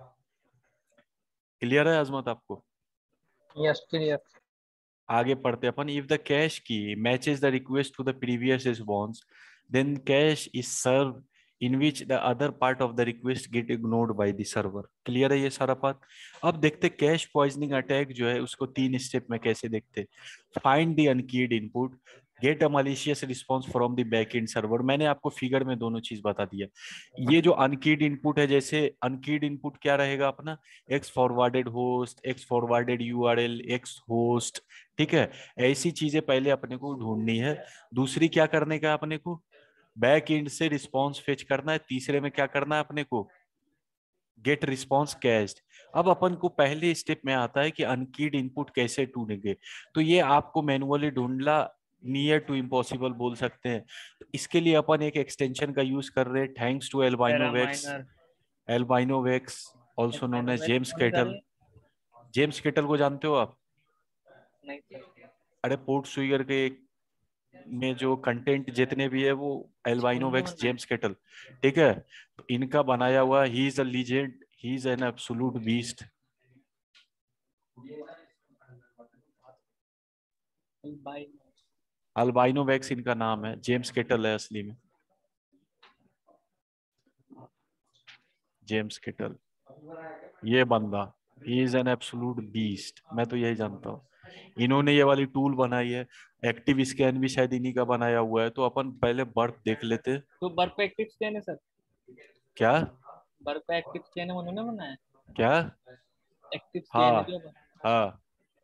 क्लियर है अजमत आपको? Yes clear. आगे पढ़ते अपन। If the cache key matches the request to the previous response, then cache is serve in which the other part of the request get ignored by the server. Clear है ये सारा बात? अब देखते cash poisoning attack जो है उसको तीन स्टेप में कैसे देखते। Find the unkeyed input, get a malicious response from the back end server. मैंने आपको फिगर में दोनों चीज बता दिया। ये जो अनकीड इनपुट है, जैसे अनकीड इनपुट क्या रहेगा अपना, X forwarded host, X forwarded URL, X host, ठीक है। ऐसी चीजें पहले अपने को ढूंढनी है। दूसरी क्या करने का अपने को, बैक एंड से रिस्पॉन्स फेच करना है। तीसरे में क्या करना है अपने को, गेट रिस्पॉन्स कैश्ड। अब अपन को पहले स्टेप में आता है कि अनकीड इनपुट कैसे ढूंढेंगे। तो ये आपको मैनुअली ढूंढना नियर टू इम्पॉसिबल बोल सकते हैं। तो इसके लिए अपन एक एक्सटेंशन का यूज कर रहे हैं, thanks to Albinowax. Albinowax also known as James Kettle. James Kettle को जानते हो आप? नहीं सर। अरे पोर्ट सुइगर के में जो कंटेंट जितने भी है वो एल्बाइनोवेक्स जेम्स केटल, ठीक है। तो इनका बनाया हुआ, he is a legend, he is an absolute beast. Albinowax इनका नाम है, जेम्स केटल है असली में, जेम्स केटल। ये बंदा, he is an absolute beast, मैं तो यही जानता हूँ। इन्होंने ये वाली टूल बनाई है। एक्टिव स्कैन भी शायद इन्हीं का बनाया हुआ है। तो अपन पहले बर्फ देख लेते। तो बर्फ पे एक्टिव स्कैन है सर? क्या बर्फ पे एक्टिव स्कैन है, उन्होंने बनाया? क्या? एक्टिव स्कैन है हाँ जो। हाँ।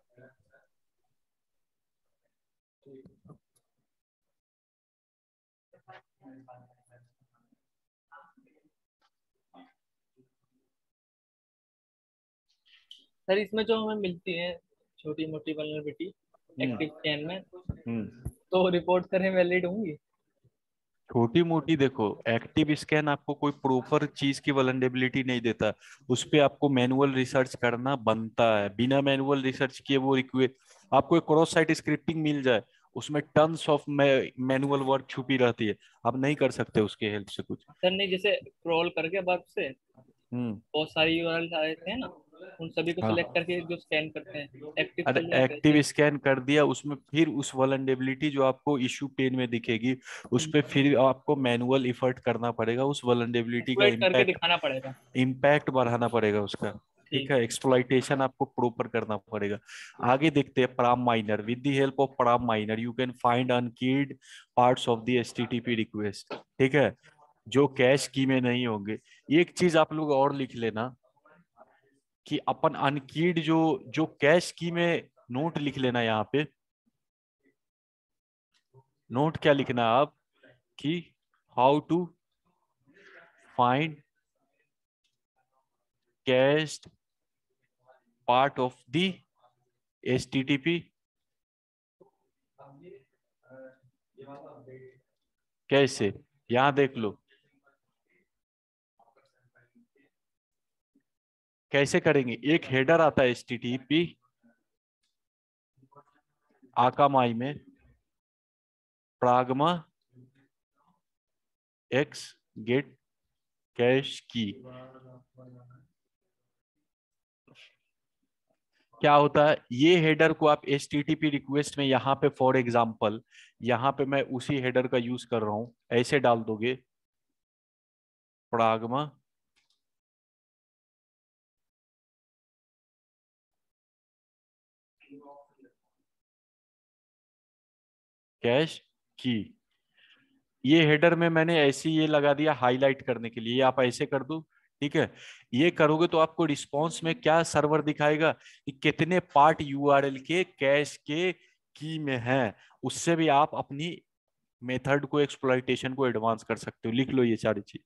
सर इसमें जो हमें मिलती है छोटी मोटी वल्नरेबिलिटी हम्म, एक्टिव स्कैन में, हम्म। तो रिपोर्ट करने वैलिड होंगी? छोटी मोटी देखो, एक्टिव स्कैन आपको कोई प्रॉपर चीज की वल्नरेबिलिटी नहीं देता। उस पे आपको मैनुअल रिसर्च करना बनता है। बिना मैनुअल रिसर्च किए वो रिक्वेस्ट, आपको एक क्रॉस साइट स्क्रिप्टिंग मिल जाए, उसमें टन्स ऑफ मैनुअल वर्क छुपी रहती है, आप नहीं कर सकते उसके हेल्प से कुछ। सर नहीं, जैसे स्क्रॉल करके बर्फ से हम्म। बहुत सारी यूआरएल आए थे ना, उन सभी को हाँ, सिलेक्ट करके जो स्कैन करते हैं एक्टिव अरे चल जाते हैं एक्टिव ऐसे। स्कैन कर दिया उसमें, फिर उस वल्नरेबिलिटी जो आपको इश्यू पेन में दिखेगी, उस पे फिर आपको मैनुअल इफर्ट करना पड़ेगा। उस वल्नरेबिलिटी का एक्सप्लॉइट करके इम्पैक्ट दिखाना पड़ेगा। इम्पैक्ट बढ़ाना पड़ेगा उसका, ठीक ठीक। है। एक्सप्लॉइटेशन आपको प्रॉपर करना पड़ेगा। आगे देखते हैं Param Miner. With the help of Param Miner you can find unkeyed parts of the HTTP request, ठीक है, जो कैश की में नहीं होंगे। एक चीज आप लोग और लिख लेना कि अपन अनकीड जो जो कैश की में, नोट लिख लेना यहाँ पे। नोट क्या लिखना आप कि how to find cached part of the HTTP. कैसे, यहां देख लो कैसे करेंगे। एक हेडर आता है एचटीटीपी आकामाई में, प्राग्मा एक्स गेट कैश की। क्या होता है, ये हेडर को आप एचटीटीपी रिक्वेस्ट में यहाँ पे फॉर एग्जांपल, यहाँ पे मैं उसी हेडर का यूज कर रहा हूं, ऐसे डाल दोगे प्राग्मा कैश की। ये हेडर में मैंने ऐसे ये लगा दिया हाईलाइट करने के लिए, आप ऐसे कर दो, ठीक है। ये करोगे तो आपको रिस्पॉन्स में क्या सर्वर दिखाएगा कि कितने पार्ट यूआरएल के कैश के की में है। उससे भी आप अपनी मेथड को, एक्सप्लॉइटेशन को एडवांस कर सकते हो। लिख लो ये सारी चीज,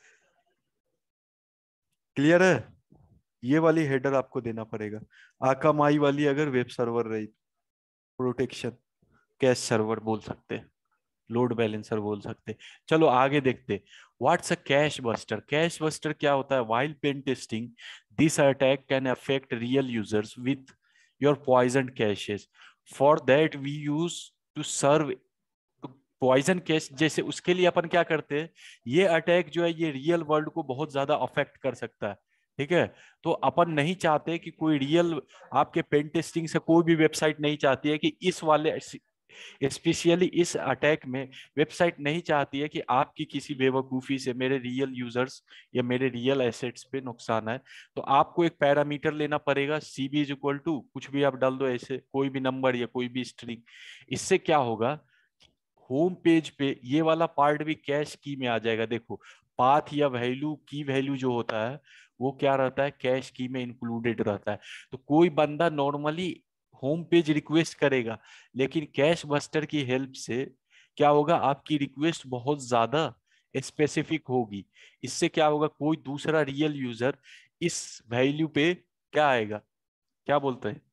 क्लियर है। ये वाली हेडर आपको देना पड़ेगा। आकामाई वाली अगर वेब सर्वर रही, प्रोटेक्शन कैश सर्वर बोल सकते हैं, लोड बैलेंसर बोल सकते। चलो आगे देखते। What's a cache buster. Cache buster क्या होता है? While pen testing this attack can affect real users with your poison caches. For that we use to serve poison cache. जैसे उसके लिए अपन क्या करते हैं, ये अटैक जो है ये रियल वर्ल्ड को बहुत ज्यादा अफेक्ट कर सकता है, ठीक है। तो अपन नहीं चाहते कि कोई रियल, आपके पेन टेस्टिंग से कोई भी वेबसाइट नहीं चाहती है कि इस वाले स्पेशली इस अटैक में वेबसाइट नहीं चाहती है कि आपकी किसी बेवकूफ़ी से मेरे रियल यूजर्स या मेरे रियल एसेट्स पे नुकसान है। तो आपको एक पैरामीटर लेना पड़ेगा, C B is equal to कुछ भी आप डाल दो, ऐसे कोई भी नंबर या कोई भी स्ट्रिंग। इससे क्या होगा, होम पेज पे ये वाला पार्ट भी कैश की में आ जाएगा। देखो, पाथ या वैल्यू की वैल्यू जो होता है वो क्या रहता है, कैश की में इंक्लूडेड रहता है। तो कोई बंदा नॉर्मली होम पेज रिक्वेस्ट करेगा, लेकिन कैश बस्टर की हेल्प से क्या होगा, आपकी रिक्वेस्ट बहुत ज्यादा स्पेसिफिक होगी। इससे क्या होगा, कोई दूसरा रियल यूजर इस वैल्यू पे क्या आएगा, क्या बोलते हैं,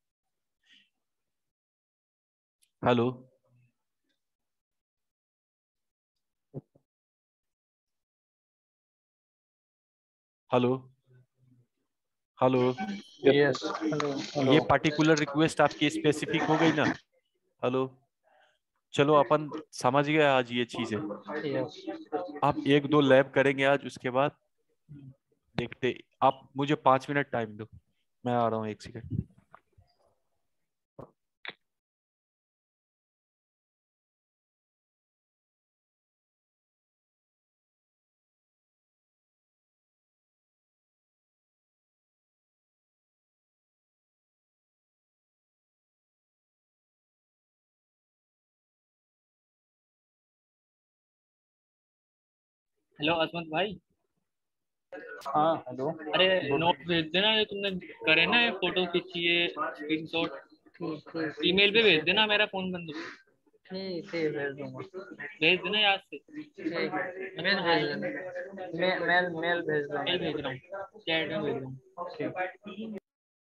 hello hello hello, yes, hello ये हेलो। पर्टिकुलर रिक्वेस्ट आपकी स्पेसिफिक हो गई ना। हेलो, चलो अपन समझ गए आज ये चीजें। यस। आप एक दो लैब करेंगे आज, उसके बाद देखते। आप मुझे पांच मिनट टाइम दो, मैं आ रहा हूँ, एक सेकंड। हेलो असमत भाई। हाँ हेलो। अरे नोट भेज देना, ये तुमने करे ना, ये फोटो खींची है स्क्रीनशॉट, ठीक ठीक ईमेल पे भेज देना, मेरा फोन बंद हो। ठीक ठीक भेज दूंगा। भेज देना याद से। ठीक है, मैं मेल तुम्हें भेज हाई देना। मे, मेल मेल भेज दो मेल मेरे भेज रहा हूँ, चैट में भेज रहा हूँ। को। ठीक।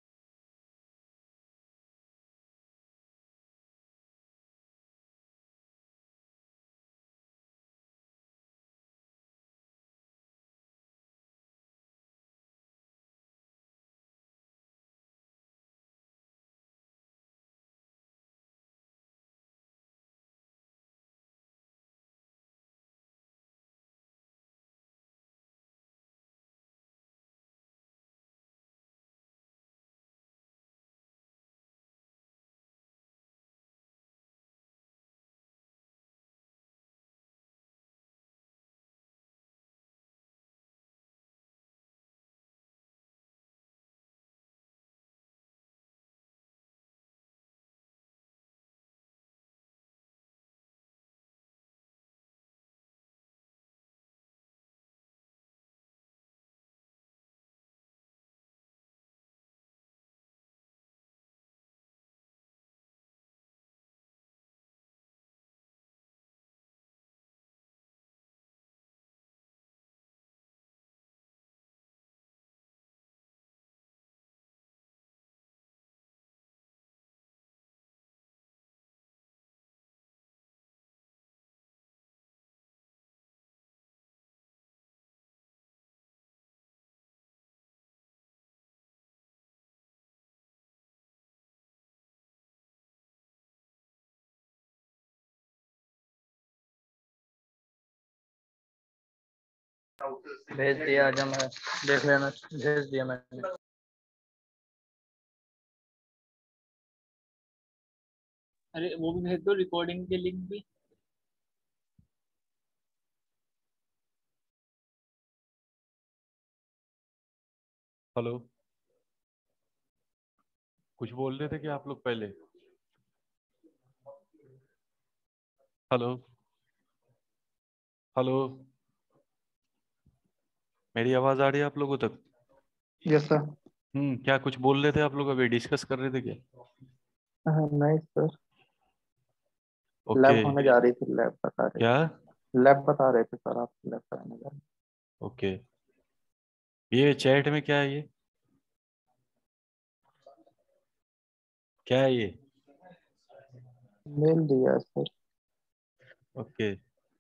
भेज दिया, जब मैं देख लेना, भेज दिया मैंने। अरे वो भी भेज दो, रिकॉर्डिंग के लिंक भी। हेलो, कुछ बोल रहे थे कि आप लोग पहले। हेलो हेलो, मेरी आवाज आ रही है आप लोगों तक? Yes sir. हम्म, क्या कुछ बोल रहे थे आप लोग, अभी डिस्कस कर रहे थे क्या? नहीं सर, ओके। लैब होने जा रही थी, लैब बता रहे क्या? थे। लैब बता रहे थे सर, आप लैब कराने जा रहे ओके, ये चैट में क्या है, ये क्या है ये? थे। मेल दिया है sir. Okay,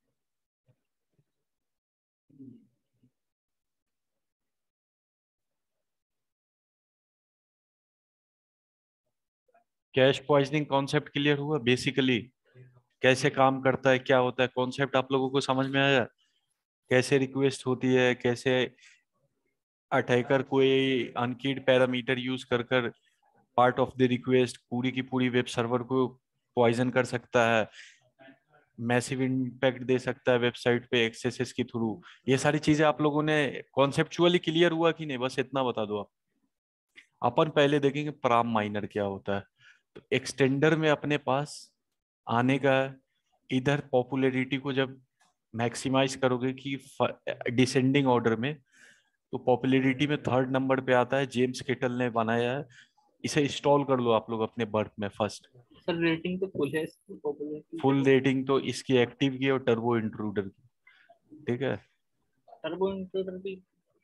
cache poisoning concept clear हुआ? बेसिकली कैसे काम करता है, क्या होता है, कॉन्सेप्ट आप लोगों को समझ में आया? कैसे रिक्वेस्ट होती है, कैसे अटैकर कोई अनकीड पैरामीटर यूज कर कर पार्ट ऑफ द रिक्वेस्ट पूरी की पूरी वेब सर्वर को पॉइजन कर सकता है, मैसिव इम्पैक्ट दे सकता है वेबसाइट पे एक्सेसेस के थ्रू। ये सारी चीजें आप लोगों ने कॉन्सेप्चुअली क्लियर हुआ कि नहीं, बस इतना बता दो आप। अपन पहले देखेंगे प्राम माइनर क्या होता है। तो एक्सटेंडर में अपने पास आने का, इधर पॉपुलैरिटी को जब मैक्सिमाइज करोगे कि डिसेंडिंग ऑर्डर में, तो पॉपुलैरिटी में थर्ड नंबर पे आता है, जेम्स केटल ने बनाया है। इसे इंस्टॉल कर लो आप लोग अपने बर्क में फर्स्ट। सर रेटिंग तो फुल है इसकी, पॉपुलैरिटी फुल रेटिंग तो इसकी एक्टिव की और टर्बो इंट्रूडर की, ठीक है। टर्बो इंट्रूडर भी।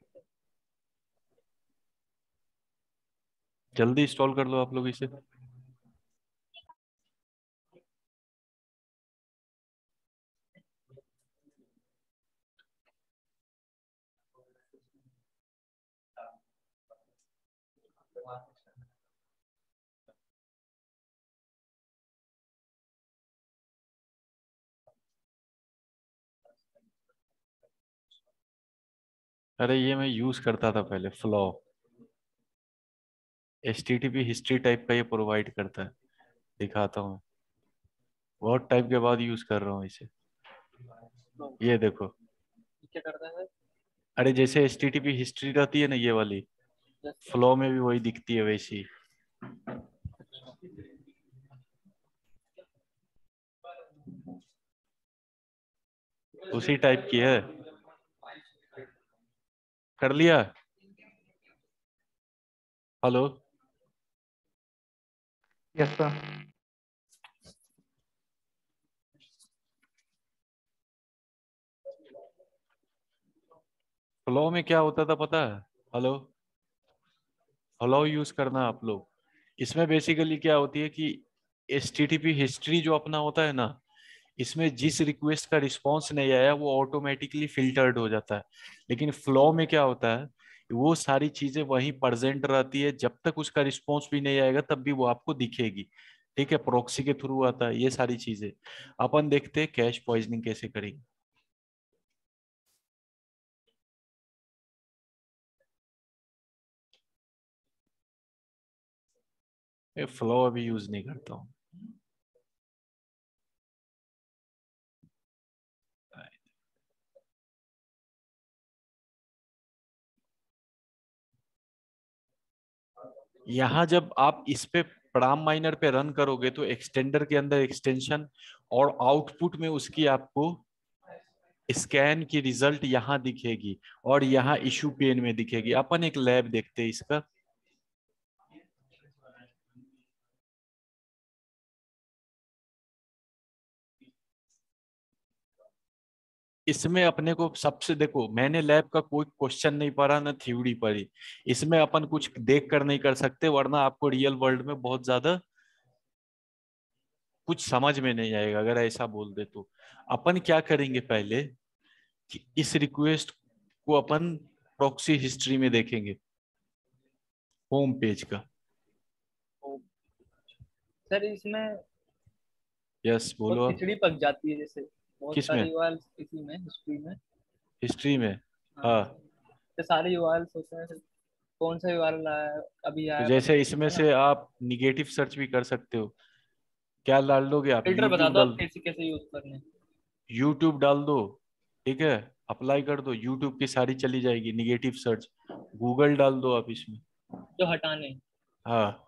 जल्दी इंस्टॉल कर लो आप लोग इसे। अरे ये मैं यूज करता था पहले, flaw. H T T P history type का ये प्रोवाइड करता है, दिखाता हूँ। बहुत टाइप के बाद यूज कर रहा हूँ इसे। ये देखो, क्या करता है? अरे जैसे H T T P history रहती है ना ये वाली, जैसे फ्लो में भी वही दिखती है वैसी। उसी टाइप की है। कर लिया। हेलो। Yes, sir. फ्लो में क्या होता था पता है? हेलो। फ्लो यूज करना आप लोग। इसमें बेसिकली क्या होती है कि H T T P history जो अपना होता है ना, इसमें जिस रिक्वेस्ट का रिस्पांस नहीं आया वो ऑटोमेटिकली फिल्टर्ड हो जाता है। लेकिन फ्लो में क्या होता है, वो सारी चीजें वहीं प्रेजेंट रहती है, जब तक उसका रिस्पांस भी नहीं आएगा तब भी वो आपको दिखेगी। ठीक है, प्रॉक्सी के थ्रू आता है ये सारी चीजें। अपन देखते हैं कैश पॉइजनिंग कैसे करेंगे। ये फ्लो अभी यूज नहीं करता हूँ। यहाँ जब आप इस पे प्राम माइनर पे रन करोगे तो एक्सटेंडर के अंदर एक्सटेंशन और आउटपुट में उसकी आपको स्कैन की रिजल्ट यहाँ दिखेगी और यहाँ इशू पेन में दिखेगी। अपन एक लैब देखते हैं इसका। इसमें अपने को सबसे, देखो मैंने लैब का कोई क्वेश्चन नहीं पढ़ा ना थ्योरी पढ़ी। इसमें अपन कुछ देख कर नहीं कर सकते, वरना आपको रियल वर्ल्ड में बहुत ज्यादा कुछ समझ में नहीं आएगा अगर ऐसा बोल दे तो। अपन क्या करेंगे पहले कि इस रिक्वेस्ट को अपन प्रॉक्सी हिस्ट्री में देखेंगे, होम पेज का। सर इसमें यस बहुत बोलो आप। खिचड़ी पक जाती है, जैसे बहुत किस में? सारे यूआरएल इसी में हिस्ट्री में। हिस्ट्री में? हाँ, हाँ। तो सारे यूआरएल होते हैं, कौन सा यूआरएल आया अभी तो आया कब, जैसे इसमें है ना? से आप निगेटिव सर्च भी कर सकते हो। क्या डाल दोगे आप? फिल्टर बता यूट्यूब दो डाल आप कैसे कैसे यूज करने हैं। यूट्यूब डाल दो, ठीक है। अप्लाई कर दो, यूट्यूब की सारी चली जाएगी निगेटिव सर्च। गूगल डाल दो आप इसमें। जो हटाने हैं। हाँ,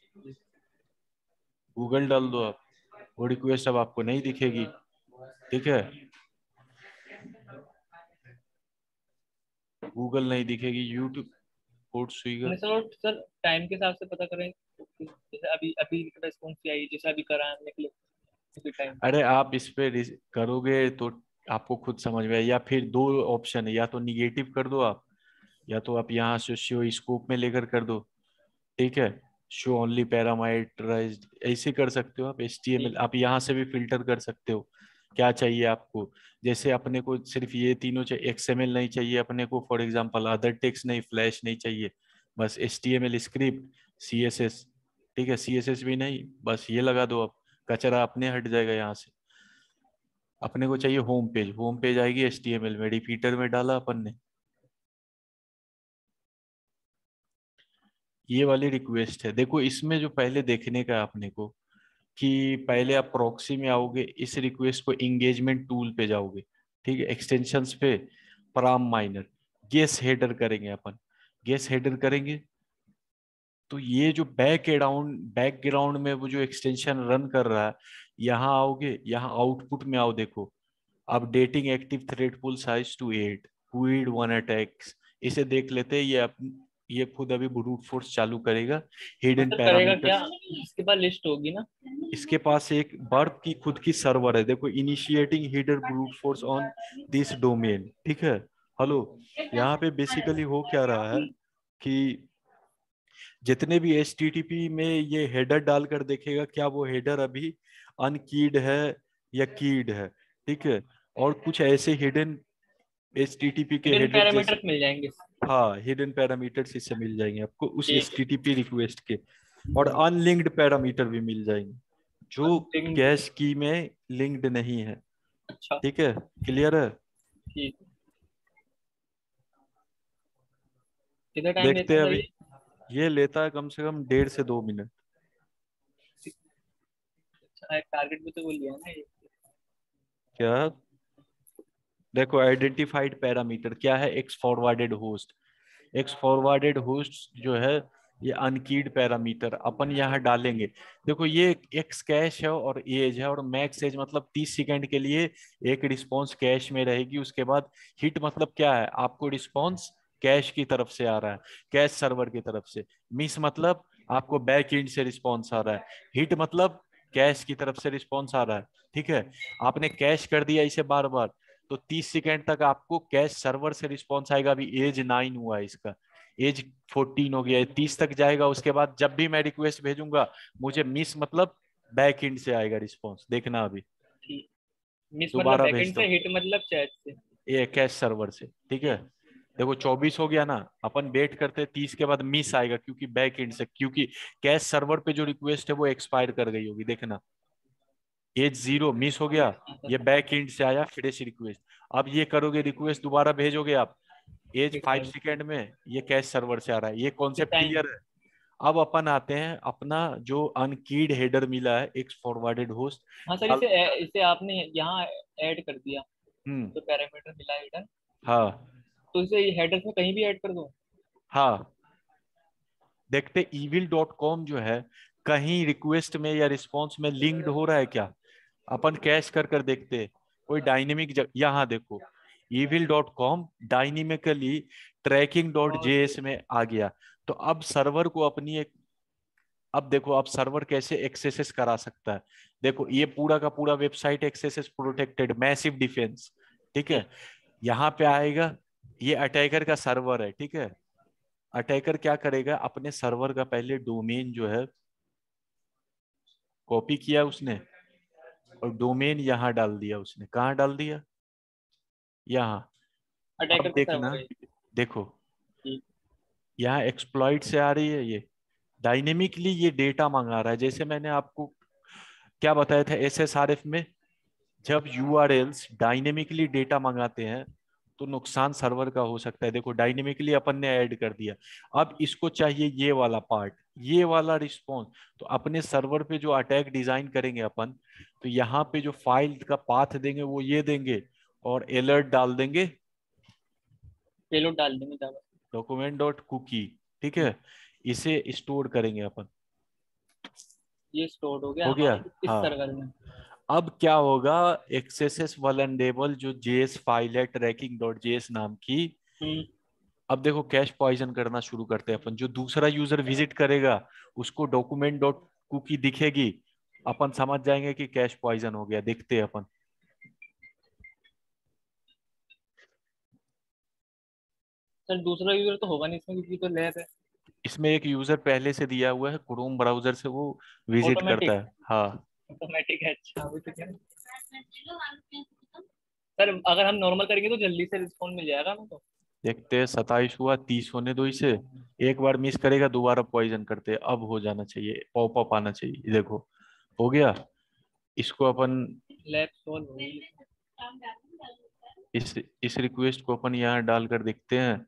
गूगल डाल दो आप। वो रिक्वेस्ट अब आपको नहीं दिखेगी, ठीक है। गूगल नहीं दिखेगी, यूट्यूब, कोड स्वीगर। नहीं सर, सर टाइम के हिसाब से पता करें कि जैसे अभी अभी रिस्पॉन्स आई, जैसे अभी करा हमने क्लिक उसी टाइम। अरे आप इस पे रिस- करोगे तो आपको खुद समझ में आए। या फिर दो ऑप्शन है, या तो निगेटिव कर दो आप, या तो आप यहाँ से शो स्कोप में लेकर कर दो, ठीक है। शो ओनली पैरामीटराइज्ड ऐसे कर सकते हो आप। एच टी एम एल ठीक है। आप यहाँ से भी फिल्टर कर सकते हो, क्या चाहिए आपको। जैसे अपने को सिर्फ ये तीनों चाहिए, एक्स एम एल नहीं चाहिए अपने को, फॉर एग्जांपल अदर टेक्स्ट नहीं, फ्लैश नहीं चाहिए, बस H T M L script, C S S, ठीक है। सी एस एस भी नहीं, बस ये लगा दो आप, कचरा अपने हट जाएगा यहाँ से। अपने को चाहिए होम पेज, होम पेज आएगी एच टी एम एल में, रिपीटर में डाला अपन ने। ये वाली रिक्वेस्ट है, देखो इसमें जो पहले देखने का है अपने को कि पहले आप प्रॉक्सी में आओगे, इस रिक्वेस्ट को एंगेजमेंट टूल पे जाओगे, ठीक है, एक्सटेंशंस पे पाराम माइनर, गेस हेडर करेंगे अपन, गेस हेडर करेंगे तो ये जो बैक अराउंड बैकग्राउंड में वो जो एक्सटेंशन रन कर रहा है, यहाँ आओगे, यहाँ आउटपुट में आओ, देखो updating active thread pool size to eight, हुईड वन अटैक्स, इसे देख लेते हैं। ये अप, ये खुद अभी ब्रूट फोर्स चालू करेगा। हिडन सर करेगा क्या, पैरामीटर्स, इसके पास लिस्ट होगी ना? इसके पास एक बर्प की खुद की सर्वर है, देखो initiating hidden brute force on this domain, ठीक है। हेलो, यहाँ पे बेसिकली हो क्या रहा है कि जितने भी एच टी टी पी में ये हेडर डालकर देखेगा, क्या वो हेडर अभी अनकीड है या कीड है, ठीक है। और कुछ ऐसे hidden H T T P के हिडन हेडर जैसे, पैरामीटर्स मिल जाएंगे। हाँ हिडन पैरामीटर्स इससे मिल जाएंगे आपको उस ठीक H T T P request के। और अनलिंक्ड पैरामीटर भी मिल जाएंगे जो है। कैश की में लिंक्ड नहीं है, अच्छा ठीक है, क्लियर है। ठीक। कितना टाइम देखते लेता हैं है सर अभी, ये? ये लेता है कम से कम डेढ़ से दो मिनट। अच्छा, एक टारगेट भी तो वो लिया है ना ये। क्या, देखो आइडेंटिफाइड पैरामीटर क्या है, X forwarded host, X forwarded host जो है ये अनकीड पैरामीटर अपन यहाँ डालेंगे। देखो ये एक्स कैश है और एज है, और मैक्स एज मतलब तीस सेकंड के लिए एक रिस्पॉन्स कैश में रहेगी। उसके बाद हिट मतलब क्या है, आपको रिस्पॉन्स कैश की तरफ से आ रहा है, कैश सर्वर की तरफ से। मिस मतलब आपको बैक एंड से रिस्पॉन्स आ रहा है। हिट मतलब कैश की तरफ से रिस्पॉन्स आ रहा है, ठीक है। आपने कैश कर दिया इसे बार बार, तो तीस सेकंड तक आपको कैश सर्वर से रिस्पॉन्स आएगा। अभी एज नाइन हुआ है इसका, एज फोर्टीन हो गया है, तीस तक जाएगा। उसके बाद जब भी मैं रिक्वेस्ट भेजूंगा, मुझे मिस मतलब बैक एंड से आएगा रिस्पॉन्स, देखना अभी ठीक। मिस मतलब दोबारा बैकएंड भेजता से, हूँ, हिट मतलब चैट से। ये कैश सर्वर से, ठीक है। ठीक। देखो चौबीस हो गया ना, अपन वेट करते हैं तीस के बाद मिस आएगा, क्योंकि बैक एंड से, क्योंकि कैश सर्वर पे जो रिक्वेस्ट है वो एक्सपायर कर गई होगी, देखना एज जीरो मिस हो गया, हाँ सर। ये बैक एंड से आया फ्रेश रिक्वेस्ट। अब ये करोगे रिक्वेस्ट दोबारा भेजोगे आप, एज ठीक फाइव सर। सेकेंड में ये कैश सर्वर से आ रहा है, ये फिर कॉन्सेप्ट टाइम। क्लियर है। अब अपन आते हैं अपना जो अनकीड हेडर मिला है, एक्स फॉरवर्डेड होस्ट। हाँ सर, इसे इसे आपने यहाँ ऐड कर दिया, हम्म, तो पैरामीटर मिला है हिडन, हाँ तो इसे हेडर्स में कहीं भी ऐड कर दूं? हाँ, देखते ईविल डॉट कॉम जो है कहीं रिक्वेस्ट में या रिस्पॉन्स में लिंक्ड हो रहा है क्या, अपन कैश कर कर देखते हैं। कोई डायनेमिक जग... यहाँ देखो evil dot com dynamically tracking dot J S में आ गया। तो अब सर्वर को अपनी एक, अब देखो अब सर्वर कैसे एक्सेस करा सकता है। देखो ये पूरा का पूरा website access protected, massive defence, ठीक है। यहाँ पे आएगा, ये अटैकर का सर्वर है, ठीक है। अटैकर क्या करेगा, अपने सर्वर का पहले डोमेन जो है कॉपी किया उसने, और डोमेन यहाँ डाल दिया उसने, कहाँ डाल दिया, यहाँ। अटैकर अब का देखना, सर्वर है। देखो ठीक। यहाँ एक्सप्लॉइट से आ रही है, ये डायनेमिकली ये डेटा मंगा रहा है। जैसे मैंने आपको क्या बताया था एस एस आर एफ में, जब यूआरएल्स डायनेमिकली डेटा मंगाते हैं तो नुकसान सर्वर का हो सकता है। देखो डायनेमिकली अपन ने ऐड कर दिया, अब इसको चाहिए ये वाला पार्ट, ये वाला रिस्पॉन्स। तो अपने सर्वर पे जो अटैक डिजाइन करेंगे अपन, तो यहाँ पे जो फाइल का पाथ देंगे वो ये देंगे, और अलर्ट डाल देंगे पेलोड डाल देंगे ज्यादा। डॉक्यूमेंट डॉट कुकी, ठीक है। इसे स्टोर करेंगे अपन, ये स्टोर हो गया हो गया, हमारे इस हाँ। सर्वर में। अब क्या होगा, एक्सेसेस वल्नरेबल जो जेएस फाइल है ट्रैकिंग डॉट जेएस नाम की, हम्म। अब देखो कैश पॉइजन करना शुरू करते हैं अपन। जो दूसरा यूजर विजिट करेगा उसको डॉक्यूमेंट डॉट कुकी दिखेगी, अपन समझ जाएंगे कि कैश पॉइजन हो गया। देखते हैं अपन, सर दूसरा यूजर तो होगा नहीं इसमें, क्योंकि तो लैब है। इसमें एक यूजर पहले से दिया हुआ है, क्रोम ब्राउजर से वो विजिट करता ऑटोमेटिक। है, हाँ। ऑटोमेटिक है, अच्छा अभी तो क्या। सर अगर हम नॉर्मल करेंगे तो जल्दी से रिस्पॉन्स मिल जाएगा हमें तो। देखते हैं, सताइस हुआ, तीस होने दो इसे। एक बार मिस करेगा दोबारा पॉइजन करते हैं, अब हो जाना चाहिए, पॉपअप आना चाहिए, देखो हो गया। इसको अपन लैब सॉल्व हो गई। इस इस रिक्वेस्ट को अपन यहाँ डालकर देखते हैं,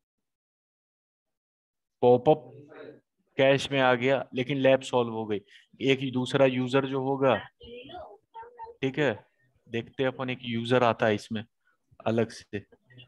पॉपअप कैश में आ गया, लेकिन लैब सॉल्व हो गई। एक दूसरा यूजर जो होगा, ठीक है, देखते हैं अपन, एक यूजर आता है इसमें अलग से,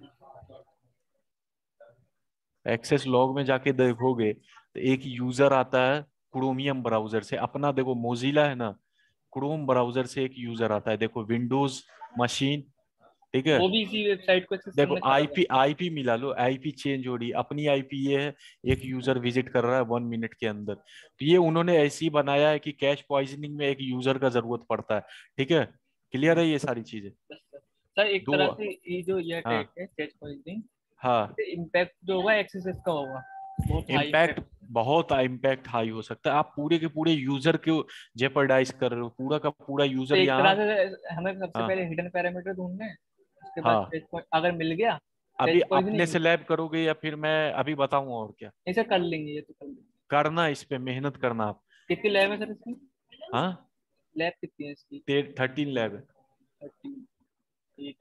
एक्सेस लॉग में जाके देखोगे तो एक यूजर आता है क्रोमियम ब्राउजर से। अपना देखो मोजिला है ना, क्रोम ब्राउजर से एक यूजर आता है, देखो विंडोज मशीन, ठीक है। वो भी इसी वेबसाइट को एक्सेस देखो करना चाह रहा आईपी आईपी मिला लो, आईपी चेंज हो रही, अपनी आईपी ये है, एक यूजर विजिट कर रहा है वन मिनट के अंदर। तो ये उन्होंने ऐसे ही बनाया है कि कैश पॉइजनिंग में एक यूजर का जरूरत पड़ता है, ठीक है। क्लियर है ये सारी चीजें? था। सर एक दो, तरह से ये जो ये हाँ अटैक है कैश पॉइजनिंग, हाँ, इम्पैक्ट जो होगा एक्सेस का होगा, बहुत हाई इम्पैक्ट, इम्पैक्ट। बहुत इम्पैक्ट हाई हो सकता है। आप पूरे के पूरे यूजर को जेपरडाइज कर रहे हो, पूरा का पूरा तो यूजर एक तरह यहाँ। से हमें सबसे हाँ पहले हिडन पैरामीटर ढूंढने हैं, उसके बाद हाँ, कैश पॉइंट अगर मिल गया अभी कैश अपने पॉइजनिंग। से लैब करोगे या फिर मैं अभी बताऊं और क्या ऐसा कर लेंगे, ये तो कर लेंगे। करना, इस पे मेहनत करना आप। कितनी लैब है सर इसकी? हाँ, लैब कितनी है इसकी? थर्टीन लैब है, थर्टी। ठीक।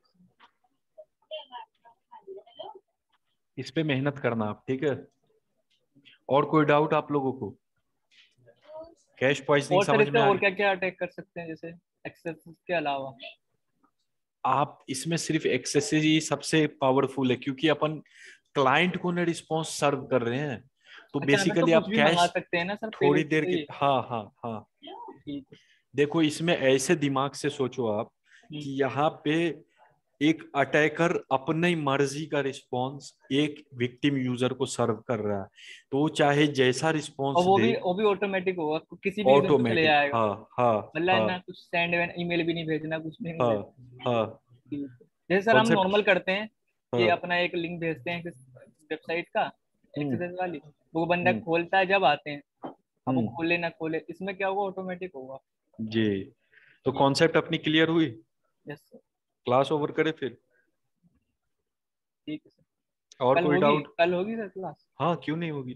इस पे मेहनत करना आप, ठीक है। और कोई डाउट आप लोगों को? कैश पॉइजनिंग और सर समझ इससे में आ और गई? क्या क्या अटैक कर सकते हैं जैसे एक्सेस के अलावा? आप इसमें सिर्फ एक्सेस ही सबसे पावरफुल है, क्योंकि अपन क्लाइंट को ना रिस्पॉन्स सर्व कर रहे हैं, तो अच्छा, अंदर तो बेसिकली कुछ आप भी मंगा कैश सकते हैं ना सर थोड़ी पहले देर से के, ही? हाँ हाँ हाँ, ठीक है। देखो इसमें ऐसे दिमाग से सोचो आप हम्म। कि यहाँ पे एक अटैकर अपनी मर्जी का रिस्पॉन्स एक विक्टिम यूजर को सर्व कर रहा है, तो वो चाहे जैसा और रिस्पॉन्स वो दे, भी वो भी ऑटोमेटिक होगा, किसी भी यूजर को चले ऑटोमेटिक, जाएगा। हाँ हाँ मतलब हाँ ना कुछ सेंड ईमेल भी नहीं भेजना, कुछ भी नहीं हाँ भेजना। हाँ, ठीक है। जैसे सर हम कॉन्सेप्ट, नॉर्मल करते हैं कि हाँ, अपना एक लिंक भेजते हैं वेबसाइट का, हम्म एक्सेस वाली, वो बंदा हम्म खोलता है जब आते हैं, अब वो हम्म, खोले ना खोले, इसमें क्या होगा, ऑटोमेटिक होगा। जी। तो ठीक। कॉन्सेप्ट अपनी क्लियर हुई? Yes sir. क्लास ओवर करे फिर? ठीक है सर। और कल कोई होगी, डाउट? कल होगी सर क्लास? हाँ, क्यों नहीं होगी।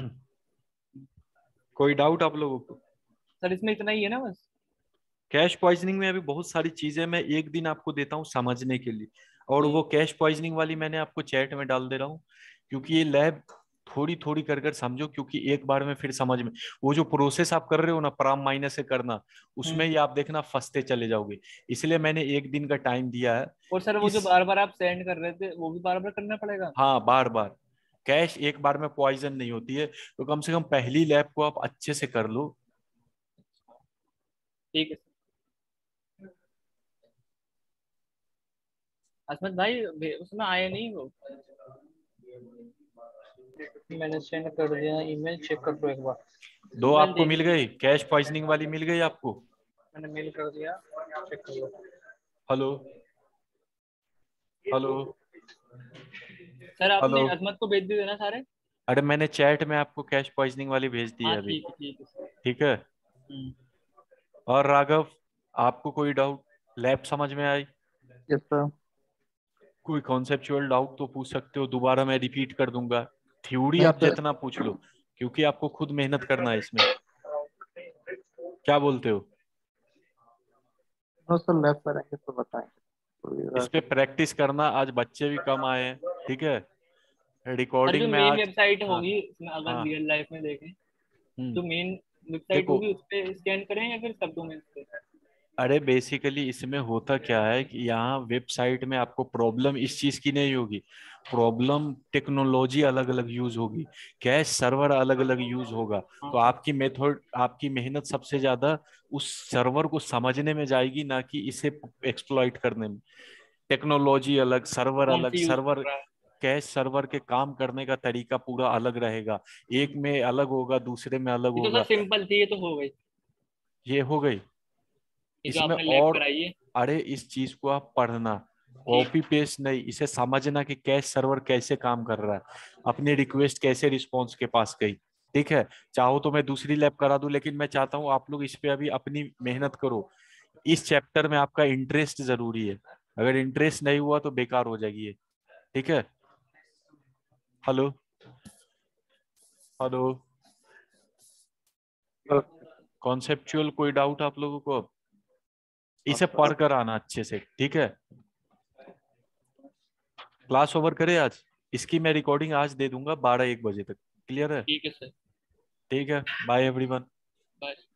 कोई डाउट आप लोगों को? सर इसमें इतना ही है ना बस? कैश पॉइजनिंग में अभी बहुत सारी चीजें मैं एक दिन आपको देता हूँ समझने के लिए, और वो ठीक। कैश पॉइजनिंग वाली मैंने आपको चैट में डाल दे रहा हूँ, क्योंकि ये लैब थोड़ी थोड़ी कर कर समझो, क्योंकि एक बार में फिर समझ में, वो जो प्रोसेस आप कर रहे हो ना प्राम माइनस से करना, उसमें हम्म। ही आप देखना फंसते चले जाओगे। इसलिए मैंने एक दिन का टाइम दिया है। और सर वो जो इस, बार बार आप सेंड कर रहे थे वो भी बार बार करना पड़ेगा? हाँ, बार बार, कैश एक बार में पॉइजन नहीं होती है, तो कम से कम पहली लैब को आप अच्छे से कर लो। ठीक है सर। असमत भाई भे- उसमें आए नहीं वो? मैंने सेंड कर दिया ईमेल, चेक कर लो एक बार। दो ईमेल आपको देख मिल ली। गई, कैश पॉइजनिंग वाली मिल गई आपको? मैंने मेल कर दिया, चेक कर लो। हेलो, हेलो, सर आपने हेलो। अजमत को भेज दिए ना सारे? अरे मैंने चैट में आपको कैश पॉइजनिंग वाली भेज दी हाँ है अभी, ठीक है, ठीक है सर। ठीक है। हम्म। और राघव, आपको कोई डाउट? लैब समझ में आई? Yes, sir. कोई कॉन्सेप्चुअल डाउट तो पूछ सकते हो, दोबारा मैं रिपीट कर दूंगा। थ्योरी नहीं आप सर, जितना पूछ लो, क्योंकि आपको खुद मेहनत करना है इसमें। क्या बोलते हो? नो सर, लैब करेंगे तो बताएंगे कोई इस बात पे प्रैक्टिस करना, आज बच्चे भी कम आए हैं, ठीक है। सर जो रिकॉर्डिंग में मेन आज, वेबसाइट हाँ होगी इसमें अगर हाँ, रियल लाइफ में देखें, हम्म, जो मेन वेबसाइट देखो, होगी उस पर स्कैन करें या फिर सब डोमेन पे? अरे बेसिकली इसमें होता क्या है कि यहाँ वेबसाइट में आपको प्रॉब्लम इस चीज की नहीं होगी, प्रॉब्लम टेक्नोलॉजी अलग अलग यूज होगी, कैश सर्वर अलग अलग यूज होगा। हाँ तो हाँ। आपकी मेथड, आपकी मेहनत सबसे ज्यादा उस सर्वर को समझने में जाएगी, ना कि इसे एक्सप्लॉइट करने में। टेक्नोलॉजी अलग, सर्वर कौन अलग, सी यूज कर सर्वर, रहा है? कैश सर्वर के काम करने का तरीका पूरा अलग रहेगा, एक में अलग होगा, दूसरे में अलग ये तो सर होगा। सिंपल थी, ये तो हो गई, ये हो गई। ये जो इसमें आपने लैब और, कराई है। अरे इस चीज को आप पढ़ना, ठीक। कॉपी पेस्ट नहीं, इसे समझना कि कैश सर्वर कैसे काम कर रहा है, अपनी रिक्वेस्ट कैसे रिस्पॉन्स के पास गई, ठीक है। चाहो तो मैं दूसरी लैब करा दूं, लेकिन मैं चाहता हूं आप लोग इस पे अभी अपनी मेहनत करो। इस चैप्टर में आपका इंटरेस्ट जरूरी है, अगर इंटरेस्ट नहीं हुआ तो बेकार हो जाएगी ये, ठीक है। हेलो, हेलो, है। कॉन्सेप्चुअल कोई डाउट आप लोगों को? अब इसे सर, पढ़ कर आना अच्छे से, ठीक है। क्लास ओवर करे आज, इसकी मैं रिकॉर्डिंग आज दे दूंगा बारह एक बजे तक, क्लियर है? ठीक है सर। ठीक है, बाय एवरीवन। बाय।